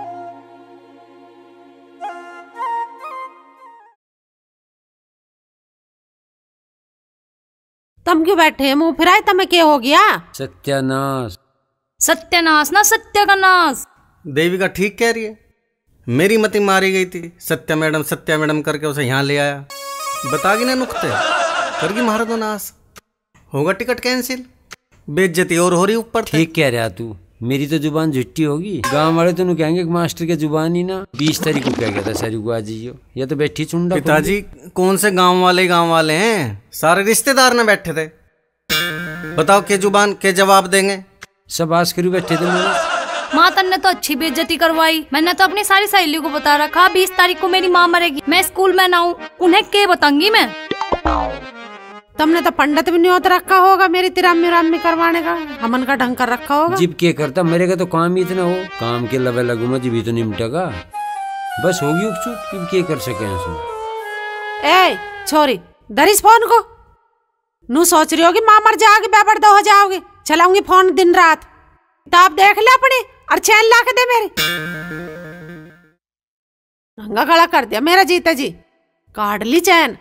E: तुम क्यों बैठे मुंह फिराए, तुम्हें क्या हो गया?
C: सत्यानाश।
K: सत्यानाश ना सत्य का नाश।
D: देविका ठीक कह रही है, मेरी मती मारी गई थी। सत्या मैडम सत्या मैडम करके उसे यहाँ ले आया। बतागी ना नुक्ते, करगी मार दो नाश, होगा टिकट कैंसिल, बेइज्जती और हो रही ऊपर।
C: ठीक कह रहा तू, मेरी तो जुबान झुट्टी होगी। गांव वाले तो कहेंगे मास्टर के जुबान ही ना बीस तारीख को कह गया था सर को आ जाइयो, या तो बैठी चुंडा।
D: पिताजी कौन से गांव वाले गांव वाले हैं, सारे रिश्तेदार ना बैठे थे। बताओ के जुबान के जवाब देंगे?
C: सब आस करू बैठे थे।
K: माँ तन्ने तो अच्छी बेइज्जती करवाई। मैंने तो अपनी सारी सहेलियों को बता रखा बीस तारीख को मेरी माँ मरेगी, मैं स्कूल में ना हूँ, उन्हें क्या बताऊंगी मैं?
E: तुमने तो पंडित भी नहीं होता रखा होगा मेरी तिरामी रामी करवाने का, हमन का ढंग कर रखा होगा।
C: जिब के करता मेरे का तो काम ही इतना हो, काम के लवे लगू मैं जिब तो निमटेगा, बस होगी उपचुप, जिब के कर सके हैं।
E: ए छोरी दरिस फोन को, नू सोच रही होगी माँ मर जाओगी, बेपर्दा हो जाओगी, चलाऊंगी फोन दिन रात। तो आप देख ले अपनी और चैन ला के दे मेरी। नंगा गला कर दिया मेरा जीता जी, काट ली चैन।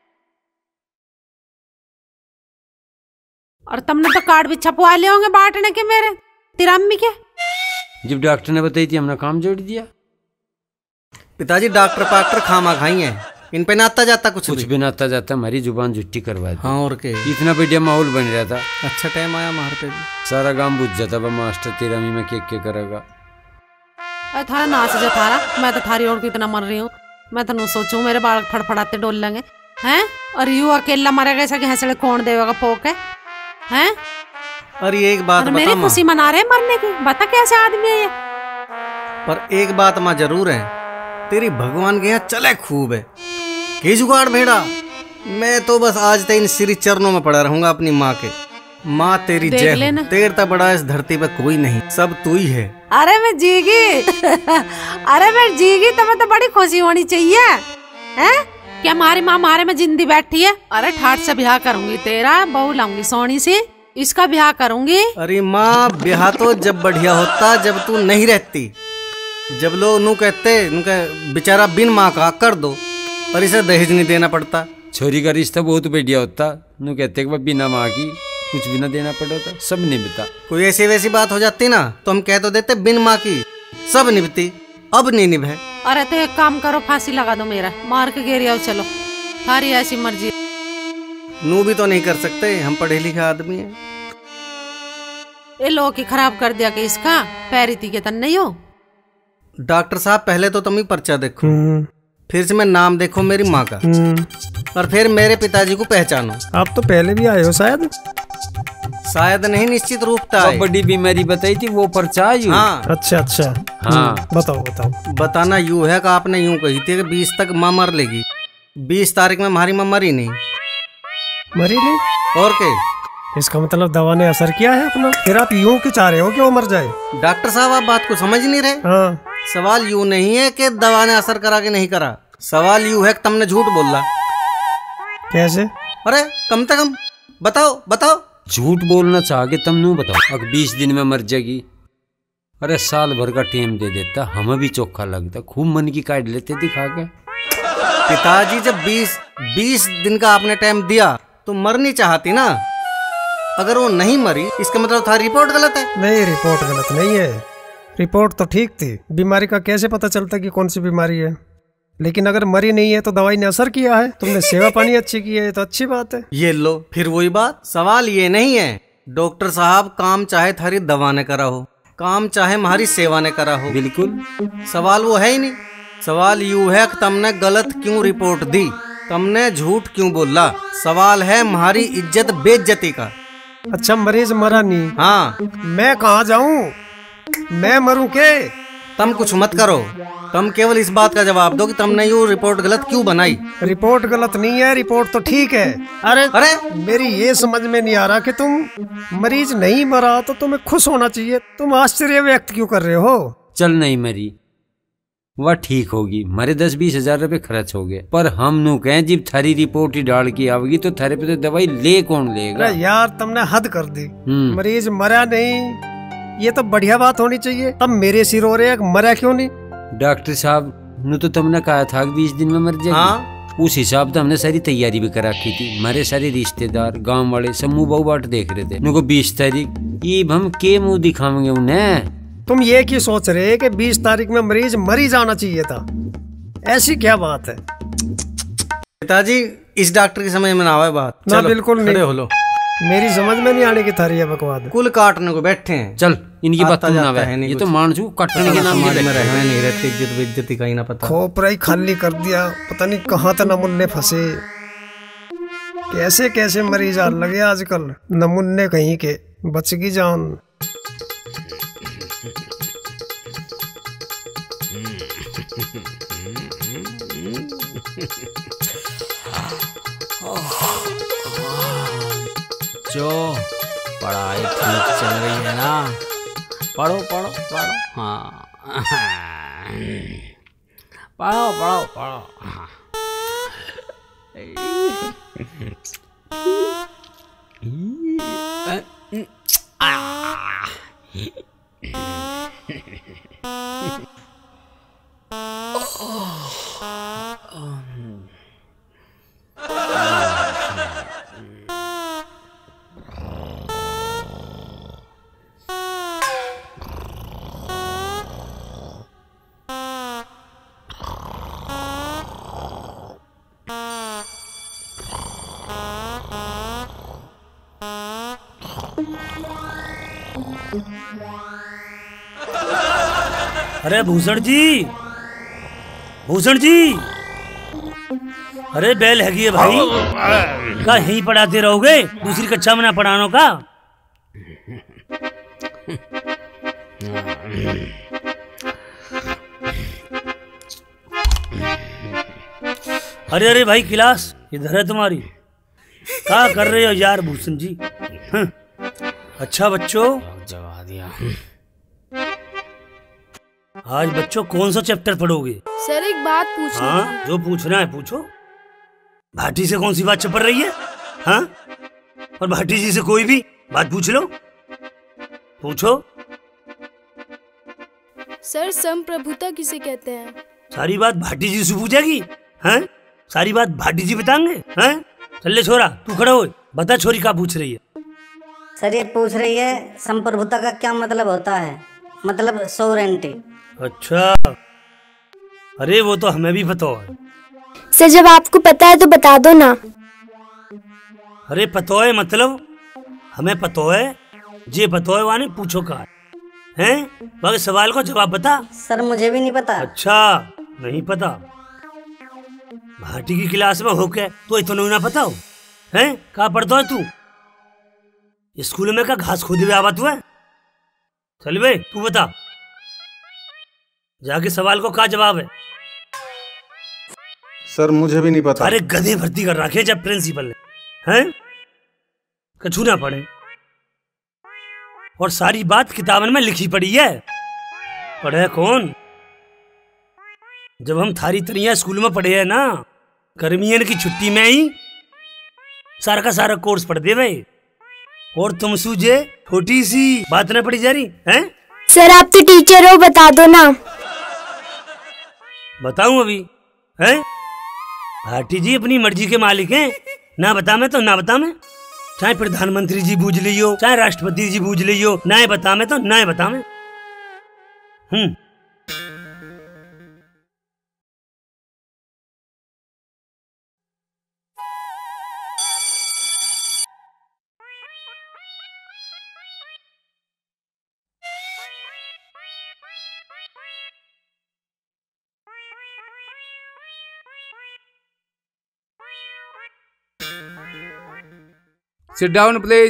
E: और तुमने तो कार्ड भी छपवा लिए होंगे बांटने के मेरे तिरामी के।
C: जब डॉक्टर ने बताई थी हमने काम जोड़ दिया।
D: पिताजी डॉक्टर पाक्टर खामा खाई है, इन पे नाता जाता कुछ
C: कुछ भी नाता जाता, हमारी जुबान झुट्टी करवा दी।
D: हाँ और के
C: इतना बढ़िया माहौल बन रहा था।
D: अच्छा टाइम आया मार पे भी,
C: सारा गांव बुझ जाता बा मास्टर तिरामी में के के करेगा।
E: थारा नाच जो थारा, मैं तो थारी और कितना मर रही हूँ। मैं तो नहीं सोचूं मेरे बाल फड़फड़ाते डोल लेंगे हैं, और यू अकेला मरेगा ऐसा कि हंसड़े कौन देगा पोक है हैं?
D: अरे एक बात बता,
E: मेरी खुशी मना रहे मरने की, बता कैसे आदमी है ये?
D: पर एक बात माँ जरूर है, तेरी भगवान के यहाँ चले खूब है। के जुगाड़ भेड़ा, मैं तो बस आज तक इन श्री चरणों में पड़ा रहूंगा अपनी माँ के। माँ तेरी
E: देख
D: जय हो।
E: लेना।
D: तेरे ता बड़ा इस धरती पे कोई नहीं, सब तू ही है।
E: अरे मैं जीगी अरे मैं जीगी तुम्हें तो बड़ी खुशी होनी चाहिए हैं? क्या हमारी माँ मारे में जिंदी बैठी है? अरे ठाट से ब्याह करूंगी तेरा, बहू लाऊंगी सोनी से, इसका ब्याह करूंगी।
D: अरे माँ ब्याह तो जब बढ़िया होता जब तू नहीं रहती, जब लोग नू कहते नू कह बेचारा बिन माँ का कर दो, पर इसे दहेज नहीं देना पड़ता।
C: छोरी का रिश्ता बहुत बढ़िया होता, नू कहते कि बिना माँ की कुछ भी ना देना पड़ता, सब निभता।
D: कोई ऐसी वैसी बात हो जाती ना तो हम कह तो देते बिन माँ की सब निभती, अब नहीं निभे।
E: अरे तो एक काम करो, फांसी लगा दो मेरा, मार के घेर आओ, चलो थारी ऐसी मर्जी।
D: नू भी तो नहीं कर सकते, हम पढ़े लिखे आदमी हैं।
E: ये लो की खराब कर दिया कि इसका पैरीती के तन नहीं हो।
D: डॉक्टर साहब पहले तो तुम ही पर्चा देखो, फिर से मैं नाम देखो मेरी माँ का, और फिर मेरे पिताजी को पहचानो।
L: आप तो पहले भी आए हो शायद?
D: शायद नहीं, निश्चित रूप से।
C: बड़ी बीमारी बताई थी वो पर्चा।
D: हाँ
L: अच्छा अच्छा
C: हाँ
L: बताओ बताओ।
D: बताना यूँ है कि आपने यूँ कही थी कि बीस तक माँ मर लेगी, बीस तारीख में हमारी माँ मरी नहीं।
L: मरी नहीं?
D: और क्या?
L: इसका मतलब दवा ने असर किया है अपना, फिर आप यूं क्यों चाह रहे हो कि वो मर जाए?
D: डॉक्टर साहब आप बात को समझ नहीं रहे।
L: हाँ।
D: सवाल यूं नहीं है कि दवा ने असर करा कि नहीं करा, सवाल यूं है कि तुमने झूठ बोला।
L: कैसे?
D: अरे कम से कम बताओ बताओ।
C: झूठ बोलना चाह के तुम नू बताओ, अब बीस दिन में मर जाएगी। अरे साल भर का टाइम दे देता, हमें भी चोखा लगता, खूब मन की काट लेते दिखा के।
D: पिताजी जब बीस बीस दिन का आपने टाइम दिया तो मरनी चाहती ना, अगर वो नहीं मरी इसका मतलब था रिपोर्ट गलत है।
L: नहीं रिपोर्ट गलत नहीं है, रिपोर्ट तो ठीक थी। बीमारी का कैसे पता चलता कि कौन सी बीमारी है? लेकिन अगर मरी नहीं है तो दवाई ने असर किया है, तुमने सेवा पानी अच्छी की है तो अच्छी बात है।
D: ये लो फिर वही बात, सवाल ये नहीं है डॉक्टर साहब काम चाहे थारी दवा ने करा हो, काम चाहे हमारी सेवा ने करा हो।
C: बिल्कुल
D: सवाल वो है ही नहीं। सवाल यू है कि तुमने गलत क्यों रिपोर्ट दी, तुमने झूठ क्यों बोला। सवाल है हमारी इज्जत बेइज्जती का।
L: अच्छा मरीज मरा नहीं?
D: हाँ।
L: मैं कहाँ जाऊँ, मैं मरूं के?
D: तुम कुछ मत करो, तुम केवल इस बात का जवाब दो कि तुमने ये रिपोर्ट गलत क्यों बनाई।
L: रिपोर्ट गलत नहीं है, रिपोर्ट तो ठीक है। अरे
D: अरे
L: मेरी ये समझ में नहीं आ रहा कि तुम मरीज नहीं मरा तो तुम्हें खुश होना चाहिए, तुम आश्चर्य व्यक्त क्यों कर रहे हो?
C: चल नहीं मरी वह ठीक होगी, मारे दस बीस हजार रुपए खर्च हो गए, पर हम नु कहें जब थारी रिपोर्ट ही डाल की आवेगी तो थारे पे तो दवाई ले कौन लेगा?
L: यार तुमने हद कर दी, मरीज मरा नहीं ये तो बढ़िया बात होनी चाहिए, तब मेरे सिर हो रहे मरा क्यों नहीं?
C: डॉक्टर साहब नु तो तुमने कहा था बीस दिन में मर जाएगी। हाँ? उस हिसाब से हमने सारी तैयारी भी करा रखी थी, हमारे सारे रिश्तेदार गांव वाले सब मुँह बहु बाट देख रहे थे। उनको बीस तारीख ये हम के मुँह दिखाएंगे उन्हें?
L: तुम ये क्यों सोच रहे कि बीस तारीख में मरीज मरी जाना चाहिए था? ऐसी क्या बात है?
D: पिताजी इस डॉक्टर की समझ में ना आवे बात।
L: ना बिल्कुल नहीं।
D: हो लो।
L: मेरी समझ में नहीं आने की थारी है बकवाद।
D: कुल काटने को बैठे हैं।
C: चल इनकी बात तुम ना
D: है
C: ये तो मानसू काटने के नाम
D: में रहने नहीं रहते, इज्जत बेइज्जती का ही ना पता।
L: खोपरा ही खाली कर दिया, पता नहीं कहाँ तक नमुन्ने फंसे, कैसे कैसे मरीज आ लगे आजकल, नमुन्ने कहीं के बच की जान।
M: जो पढ़ाई ठीक चल रही है ना, पढ़ो पढ़ो पढ़ो। हाँ पढ़ो पढ़ो पढ़ो। हाँ
H: अरे भूषण जी, भूषण जी, अरे बेल हैगी है भाई, का यहीं पढ़ाते रहोगे? दूसरी कक्षा में ना पढ़ानो का? अरे अरे भाई क्लास इधर है तुम्हारी, क्या कर रहे हो यार भूषण जी? अच्छा बच्चों,
M: जगा दिया।
H: आज बच्चों कौन सा चैप्टर पढ़ोगे?
N: सर एक बात पूछनी
H: हाँ,
N: थी।
H: जो पूछना है पूछो। भाटी से कौन सी बात चपड़ रही है? हाँ, और भाटी जी से कोई भी बात पूछ लो, पूछो।
N: सर संप्रभुता किसे कहते हैं?
H: सारी बात भाटी जी से पूछेगी? हैं? सारी बात भाटी जी बताएंगे? हैं? चल छोरा, तू खड़ा हो, बता छोरी क्या पूछ रही है।
O: सर ये पूछ रही है संप्रभुता का क्या मतलब होता है, मतलब सोवरेंटी।
H: अच्छा, अरे वो तो हमें भी पता है।
P: सर जब आपको पता है तो बता दो ना।
H: अरे पता है मतलब हमें पता है, जे पता है वाने पूछो का हैं? बाकी सवाल को जवाब बता।
O: सर मुझे भी नहीं पता।
H: अच्छा नहीं पता, भाटी की क्लास में होके तो इतना ना पता हो हैं? कहाँ पढ़ता है तू? स्कूल में का घास खोदे हुए आवा तू है? चल बे तू बता, जाके सवाल को क्या जवाब है?
Q: सर मुझे भी नहीं पता।
H: अरे गधे भर्ती कर रखे जब प्रिंसिपल ने, हैं? कछु ना पढ़े और सारी बात किताबन में लिखी पड़ी है, पढ़े कौन? जब हम थारी तरिया स्कूल में पढ़े है ना, गर्मियन की छुट्टी में ही सारा का सारा कोर्स पढ़ दे भाई, और तुम सूझे छोटी सी बात ना पड़ी जा रही हैं?
P: सर आप तो टीचर हो, बता दो ना।
H: बताऊं अभी हैं? भाटी जी अपनी मर्जी के मालिक हैं, ना बता मैं तो ना बता मैं, चाहे प्रधानमंत्री जी बूझ लियो, चाहे राष्ट्रपति जी बूझ लियो, ना बता मैं तो ना बता मैं। Hmm
B: sit down please.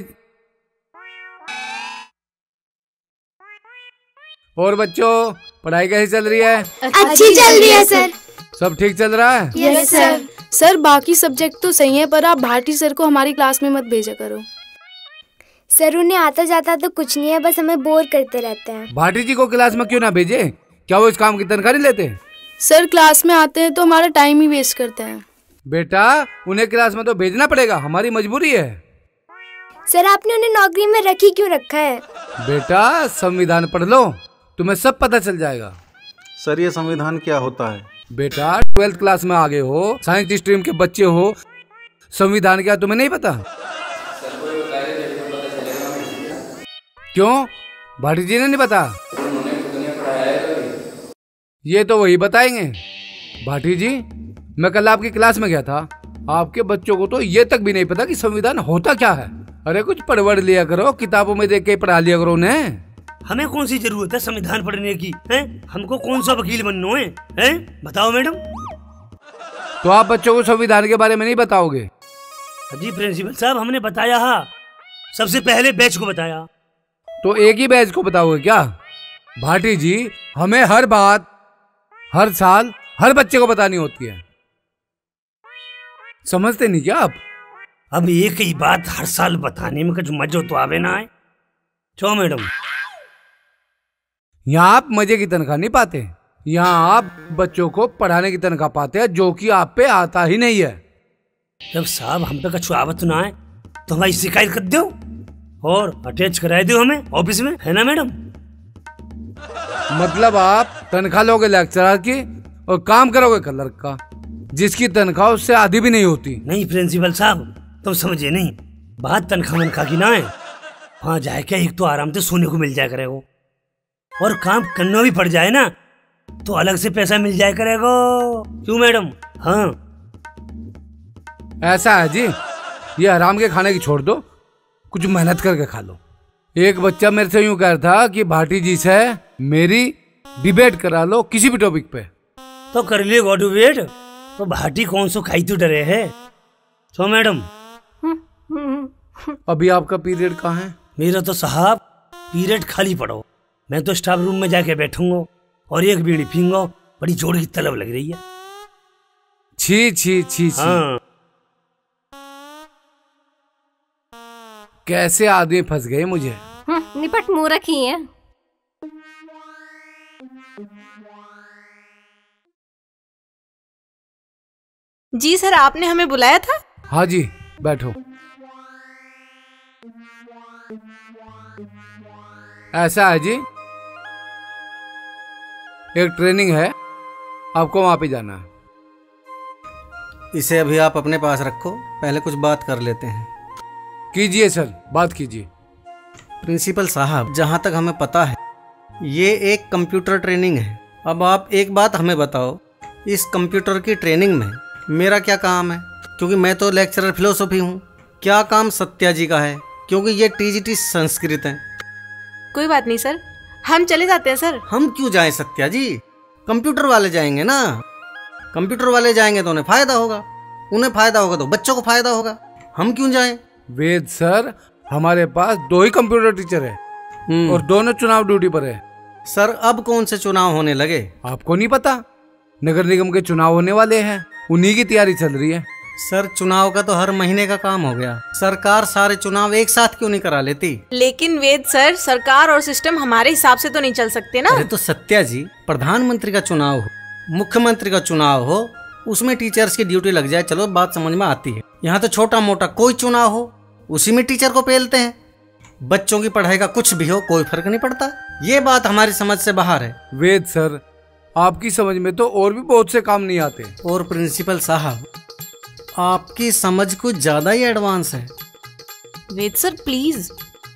B: और बच्चों पढ़ाई कैसी चल रही है?
P: अच्छी चल रही है सर।
B: सब ठीक चल रहा है?
N: Yes sir. सर बाकी सब्जेक्ट तो सही है, पर आप भाटी सर को हमारी क्लास में मत भेजा करो।
P: सर उन्हें आता जाता तो कुछ नहीं है, बस हमें बोर करते रहते हैं।
B: भाटी जी को क्लास में क्यों ना भेजे? क्या वो इस काम की तनख्वाह नहीं लेते?
N: सर क्लास में आते हैं तो हमारा टाइम ही वेस्ट करते हैं।
B: बेटा उन्हें क्लास में तो भेजना पड़ेगा, हमारी मजबूरी है।
P: सर आपने उन्हें नौकरी में रखी क्यों रखा है?
B: बेटा संविधान पढ़ लो, तुम्हें सब पता चल जाएगा।
Q: सर ये संविधान क्या होता है?
B: बेटा ट्वेल्थ क्लास में आगे हो, साइंस स्ट्रीम के बच्चे हो, संविधान क्या तुम्हें नहीं पता? क्यों भाटी जी ने नहीं पता? ये तो वही बताएंगे। भाटी जी मैं कल आपकी क्लास में गया था, आपके बच्चों को तो ये तक भी नहीं पता कि संविधान होता क्या है। अरे कुछ पढ़ लिया करो, किताबों में देख के पढ़ा लिया करो उन्हें।
H: हमें कौन सी जरूरत है संविधान पढ़ने की हैं? हमको कौन सा वकील बनना है हैं? बताओ मैडम।
B: तो आप बच्चों को संविधान के बारे में नहीं बताओगे?
H: जी प्रिंसिपल साहब हमने बताया है, सबसे पहले बैच को बताया।
B: तो एक ही बैच को बताओगे क्या? भाटी जी हमें हर बात हर साल हर बच्चे को बतानी होती है, समझते नहीं क्या आप?
H: अब एक ही बात हर साल बताने में कुछ मजा तो आवे ना है। चलो मैडम,
B: यहाँ आप मजे की तनख्वाह नहीं पाते, यहाँ आप बच्चों को पढ़ाने की तनख्वाह पाते हैं, जो कि आप पे आता ही नहीं है।
H: जब साहब हम पे कुछ आवत ना है तो हमारी शिकायत कर दो और अटैच कराए दो हमें ऑफिस में, है ना मैडम?
B: मतलब आप तनख्वाह लोगे लेक्चरर की और काम करोगे क्लर्क का, जिसकी तनख्वाह उससे आधी भी नहीं होती।
H: नहीं प्रिंसिपल साहब तुम समझे नहीं, बात तनख्वाह मनखा की ना है। वहाँ जाए क्या एक तो आराम से सोने को मिल जाया करेगा, और काम करना भी पड़ जाए ना तो अलग से पैसा मिल जाया करेगा। क्यों मैडम? हाँ
B: ऐसा है जी, ये आराम के खाने की छोड़ दो, कुछ मेहनत करके खा लो। एक बच्चा मेरे से यूं कह रहा था कि भाटी जी से मेरी डिबेट करा लो किसी भी टॉपिक पे।
H: तो कर लिएगा डिबेट, तो भाटी कौन सो खाई तो डरे है। तो मैडम
B: अभी आपका पीरियड कहाँ है?
H: मेरा तो साहब पीरियड खाली पड़ो, मैं तो स्टाफ रूम में जाके बैठूंगा और एक बीड़ी पीऊंगा, बड़ी जोड़ की तलब लग रही है।
B: छी छी छी छी।
H: हाँ।
B: कैसे आदमी फंस गए मुझे।
A: हम्म, निपट मूर्ख ही है।
F: जी सर, आपने हमें बुलाया था?
B: हाँ जी, बैठो। ऐसा है जी, एक ट्रेनिंग है, आपको वहां पे जाना है।
D: इसे अभी आप अपने पास रखो, पहले कुछ बात कर लेते हैं।
B: कीजिए सर, बात कीजिए।
D: प्रिंसिपल साहब, जहाँ तक हमें पता है ये एक कंप्यूटर ट्रेनिंग है। अब आप एक बात हमें बताओ, इस कंप्यूटर की ट्रेनिंग में मेरा क्या काम है? क्योंकि मैं तो लेक्चरर फिलोसफी हूँ। क्या काम सत्या जी का है? क्योंकि ये टीजीटी संस्कृत है।
F: कोई बात नहीं सर, हम चले जाते हैं सर।
D: हम क्यों जाएं सत्या जी? कंप्यूटर वाले जाएंगे ना। कंप्यूटर वाले जाएंगे तो उन्हें फायदा होगा, उन्हें फायदा होगा तो बच्चों को फायदा होगा। हम क्यों जाएं?
B: वेद सर, हमारे पास दो ही कंप्यूटर टीचर है और दोनों चुनाव ड्यूटी पर है।
D: सर, अब कौन से चुनाव होने लगे?
B: आपको नहीं पता? नगर निगम के चुनाव होने वाले हैं, उन्हीं की तैयारी चल रही है।
D: सर, चुनाव का तो हर महीने का काम हो गया। सरकार सारे चुनाव एक साथ क्यों नहीं करा लेती?
F: लेकिन वेद सर, सरकार और सिस्टम हमारे हिसाब से तो नहीं चल सकते ना।
D: अरे तो सत्या जी, प्रधानमंत्री का चुनाव हो, मुख्यमंत्री का चुनाव हो, उसमें टीचर्स की ड्यूटी लग जाए, चलो बात समझ में आती है। यहाँ तो छोटा मोटा कोई चुनाव हो, उसी में टीचर को पेलते हैं। बच्चों की पढ़ाई का कुछ भी हो, कोई फर्क नहीं पड़ता। ये बात हमारी समझ से बाहर है।
B: वेद सर, आपकी समझ में तो और भी बहुत से काम नहीं आते।
D: और प्रिंसिपल साहब, आपकी समझ कुछ ज्यादा ही एडवांस है।
F: Ved sir please.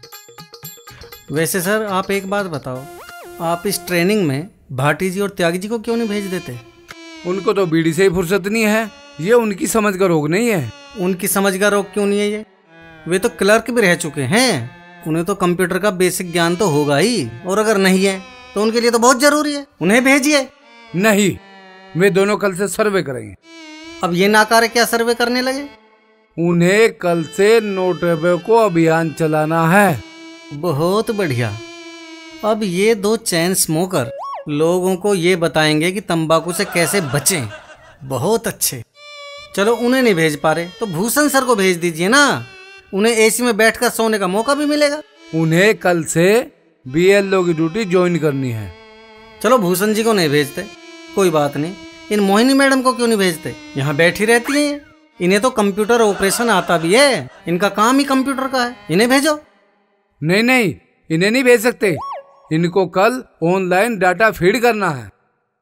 D: वैसे सर, आप एक बात बताओ, आप इस ट्रेनिंग में भाटी जी और त्यागी जी को क्यों नहीं भेज देते?
B: उनको तो बीड़ी से ही फुर्सत नहीं है, ये उनकी समझ का रोग नहीं है।
D: उनकी समझ का रोग क्यों नहीं है? ये वे तो क्लर्क भी रह चुके हैं, उन्हें तो कंप्यूटर का बेसिक ज्ञान तो होगा ही। और अगर नहीं है तो उनके लिए तो बहुत जरूरी है, उन्हें भेजिए।
B: नहीं, वे दोनों कल से सर्वे करेंगे।
D: अब ये नाकारे क्या सर्वे करने लगे?
B: उन्हें कल से नोटबे को अभियान चलाना है।
D: बहुत बढ़िया। अब ये दो चैन स्मोकर लोगों को ये बताएंगे कि तंबाकू से कैसे बचें। बहुत अच्छे। चलो, उन्हें नहीं भेज पा रहे तो भूषण सर को भेज दीजिए ना, उन्हें एसी में बैठकर सोने का मौका भी मिलेगा।
B: उन्हें कल से बीएलओ की ड्यूटी ज्वाइन करनी है।
D: चलो, भूषण जी को नहीं भेजते, कोई बात नहीं। इन मोहिनी मैडम को क्यों नहीं भेजते? यहाँ बैठी रहती हैं, इन्हें तो कंप्यूटर ऑपरेशन आता भी है, इनका काम ही कंप्यूटर का है, इन्हें भेजो।
B: नहीं नहीं, इन्हें नहीं भेज सकते, इनको कल ऑनलाइन डाटा फीड करना है।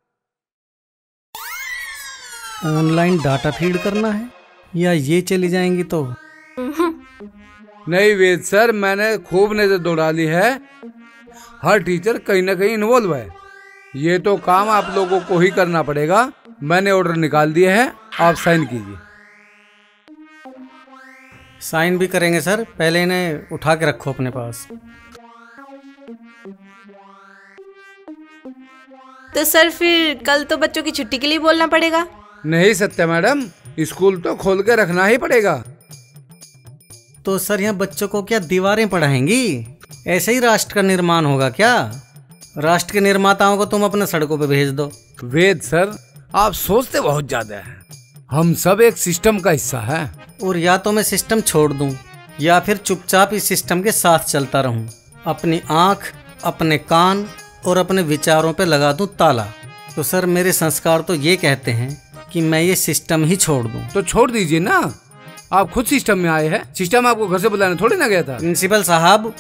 D: ऑनलाइन डाटा फीड करना है? या ये चली जाएंगी तो?
B: नहीं वेद सर, मैंने खूब नजर दौड़ा ली है, हर टीचर कहीं ना कहीं इन्वॉल्व है। ये तो काम आप लोगों को ही करना पड़ेगा। मैंने ऑर्डर निकाल दिए हैं, आप साइन कीजिए।
D: साइन भी करेंगे सर, पहले इन्हें उठा के रखो अपने पास।
F: तो सर फिर कल तो बच्चों की छुट्टी के लिए बोलना पड़ेगा।
B: नहीं सत्या मैडम, स्कूल तो खोल के रखना ही पड़ेगा।
D: तो सर, यहाँ बच्चों को क्या दीवारें पढ़ाएंगी? ऐसे ही राष्ट्र का निर्माण होगा क्या? राष्ट्र के निर्माताओं को तुम अपने सड़कों पे भेज दो।
B: वेद सर, आप सोचते बहुत ज्यादा हैं। हम सब एक सिस्टम का हिस्सा है।
D: और या तो मैं सिस्टम छोड़ दूं या फिर चुपचाप इस सिस्टम के साथ चलता रहूं, अपनी आंख, अपने कान और अपने विचारों पे लगा दूं ताला। तो सर, मेरे संस्कार तो ये कहते हैं कि मैं ये सिस्टम ही छोड़ दूं।
B: तो छोड़ दीजिए ना, आप खुद सिस्टम में आए हैं। सिस्टम आपको घर से बुलाने थोड़ी ना गया था।
D: प्रिंसिपल साहब,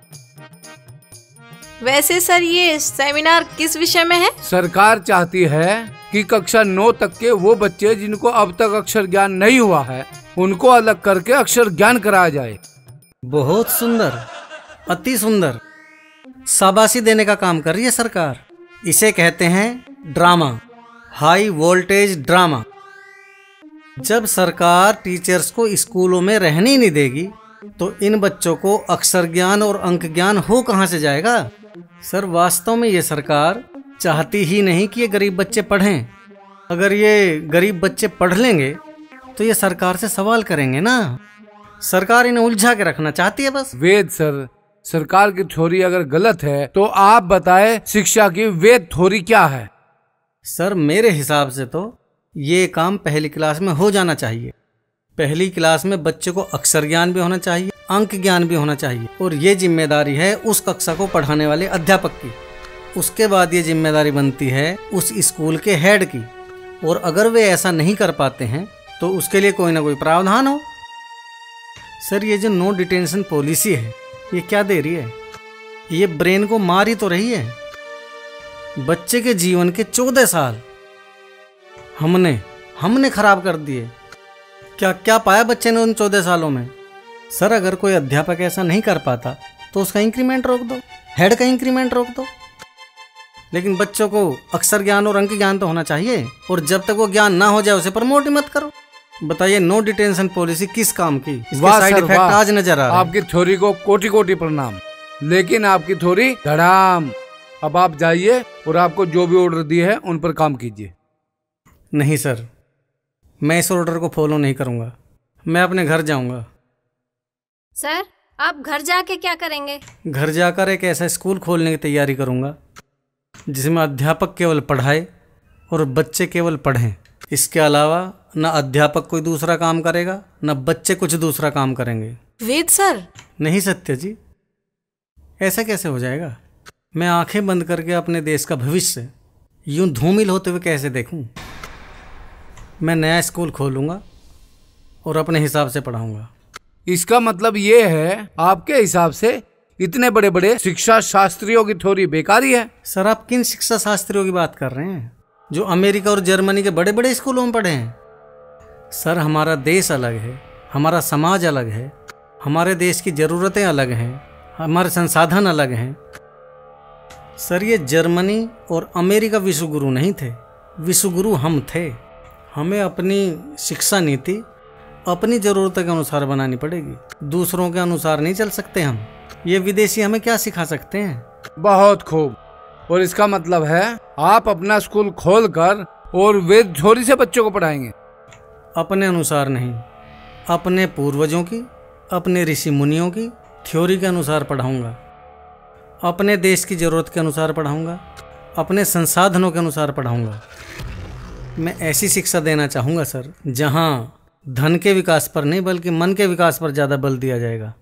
F: वैसे सर ये सेमिनार किस विषय में है?
B: सरकार चाहती है कि कक्षा नौ तक के वो बच्चे जिनको अब तक अक्षर ज्ञान नहीं हुआ है, उनको अलग करके अक्षर ज्ञान कराया जाए।
D: बहुत सुंदर, अति सुंदर। शाबाशी देने का काम कर रही है सरकार। इसे कहते हैं ड्रामा, हाई वोल्टेज ड्रामा। जब सरकार टीचर्स को स्कूलों में रहने ही नहीं देगी तो इन बच्चों को अक्षर ज्ञान और अंक ज्ञान हो कहाँ से जाएगा? सर, वास्तव में ये सरकार चाहती ही नहीं कि ये गरीब बच्चे पढ़ें। अगर ये गरीब बच्चे पढ़ लेंगे तो ये सरकार से सवाल करेंगे ना। सरकार इन्हें उलझा के रखना चाहती है बस।
B: वेद सर, सरकार की थ्योरी अगर गलत है तो आप बताएं शिक्षा की वेद थ्योरी क्या है?
D: सर, मेरे हिसाब से तो ये काम पहली क्लास में हो जाना चाहिए। पहली क्लास में बच्चे को अक्षर ज्ञान भी होना चाहिए, अंक ज्ञान भी होना चाहिए, और ये जिम्मेदारी है उस कक्षा को पढ़ाने वाले अध्यापक की। उसके बाद ये जिम्मेदारी बनती है उस स्कूल के हेड की, और अगर वे ऐसा नहीं कर पाते हैं तो उसके लिए कोई ना कोई प्रावधान हो। सर ये जो नो डिटेंशन पॉलिसी है ये क्या दे रही है? ये ब्रेन को मार ही तो रही है। बच्चे के जीवन के चौदह साल हमने हमने खराब कर दिए। क्या क्या पाया बच्चे ने उन चौदह सालों में? सर अगर कोई अध्यापक ऐसा नहीं कर पाता तो उसका इंक्रीमेंट रोक दो, हेड का इंक्रीमेंट रोक दो। लेकिन बच्चों को अक्षर ज्ञान और अंक ज्ञान तो होना चाहिए, और जब तक वो ज्ञान ना हो जाए उसे प्रमोट ही मत करो। बताइए नो डिटेंशन पॉलिसी किस काम की? इसके साइड इफेक्ट आज नजर आ रहा है।
B: आपकी थ्योरी को कोटि कोटि प्रणाम, लेकिन आपकी थ्योरी धड़ाम। अब आप जाइए और आपको जो भी ऑर्डर दिए हैं उन पर काम कीजिए।
D: नहीं सर, मैं इस ऑर्डर को फॉलो नहीं करूंगा। मैं अपने घर जाऊंगा।
A: सर आप घर जाके क्या करेंगे?
D: घर जाकर एक ऐसा स्कूल खोलने की तैयारी करूंगा जिसमें अध्यापक केवल पढ़ाए और बच्चे केवल पढ़ें। इसके अलावा न अध्यापक कोई दूसरा काम करेगा, न बच्चे कुछ दूसरा काम करेंगे।
F: वेद सर।
D: नहीं सत्य जी, ऐसा कैसे हो जाएगा? मैं आंखें बंद करके अपने देश का भविष्य यूं धूमिल होते हुए कैसे देखूं? मैं नया स्कूल खोलूंगा और अपने हिसाब से पढ़ाऊंगा।
B: इसका मतलब ये है आपके हिसाब से इतने बड़े बड़े शिक्षा शास्त्रियों की थ्योरी बेकारी है?
D: सर आप किन शिक्षा शास्त्रियों की बात कर रहे हैं जो अमेरिका और जर्मनी के बड़े बड़े स्कूलों में पढ़े हैं? सर हमारा देश अलग है, हमारा समाज अलग है, हमारे देश की ज़रूरतें अलग हैं, हमारे संसाधन अलग हैं। सर ये जर्मनी और अमेरिका विश्वगुरु नहीं थे, विश्वगुरु हम थे। हमें अपनी शिक्षा नीति अपनी ज़रूरतों के अनुसार बनानी पड़ेगी, दूसरों के अनुसार नहीं चल सकते हम। ये विदेशी हमें क्या सिखा सकते हैं?
B: बहुत खूब। और इसका मतलब है आप अपना स्कूल खोलकर और वेद थ्योरी से बच्चों को पढ़ाएंगे?
D: अपने अनुसार नहीं, अपने पूर्वजों की, अपने ऋषि मुनियों की थ्योरी के अनुसार पढ़ाऊंगा। अपने देश की ज़रूरत के अनुसार पढ़ाऊंगा, अपने संसाधनों के अनुसार पढ़ाऊंगा। मैं ऐसी शिक्षा देना चाहूँगा सर जहाँ धन के विकास पर नहीं बल्कि मन के विकास पर ज़्यादा बल दिया जाएगा।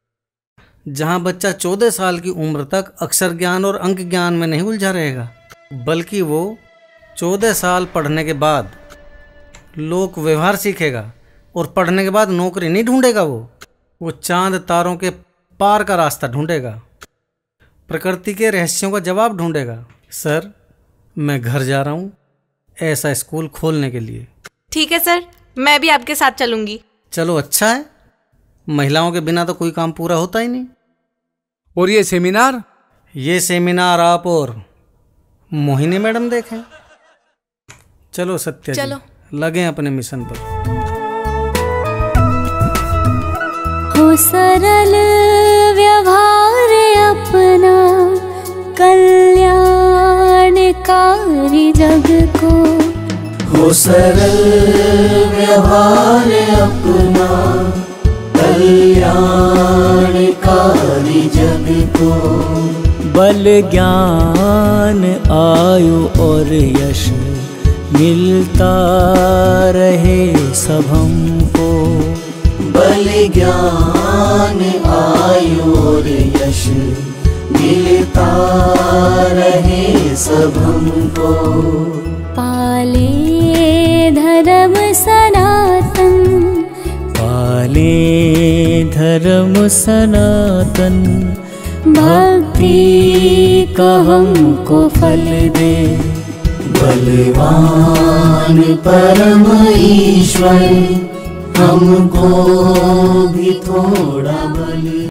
D: जहाँ बच्चा चौदह साल की उम्र तक अक्षर ज्ञान और अंक ज्ञान में नहीं उलझा रहेगा, बल्कि वो चौदह साल पढ़ने के बाद लोक व्यवहार सीखेगा, और पढ़ने के बाद नौकरी नहीं ढूंढेगा। वो वो चांद तारों के पार का रास्ता ढूंढेगा, प्रकृति के रहस्यों का जवाब ढूंढेगा। सर मैं घर जा रहा हूँ ऐसा स्कूल खोलने के लिए।
F: ठीक है सर, मैं भी आपके साथ चलूंगी।
D: चलो अच्छा है, महिलाओं के बिना तो कोई काम पूरा होता ही नहीं।
B: और ये सेमिनार?
D: ये सेमिनार आप और मोहिनी मैडम देखें। चलो सत्या
F: चलो
D: जी, लगे अपने मिशन पर।
R: हो सरल व्यवहार अपना, कल्याणकारी जग को।
S: हो सरल व्यवहार अपना, कल्याणकारी जग को। बल ज्ञान आयु और यश मिलता रहे सब हमको। बल ज्ञान आयु और यश मिलता रहे सब हमको।
R: पाले धर्म सनातन,
S: पाले धर्म सनातन। भक्ति का हमको फल दे, बलवान परम ईश्वर हमको भी थोड़ा बल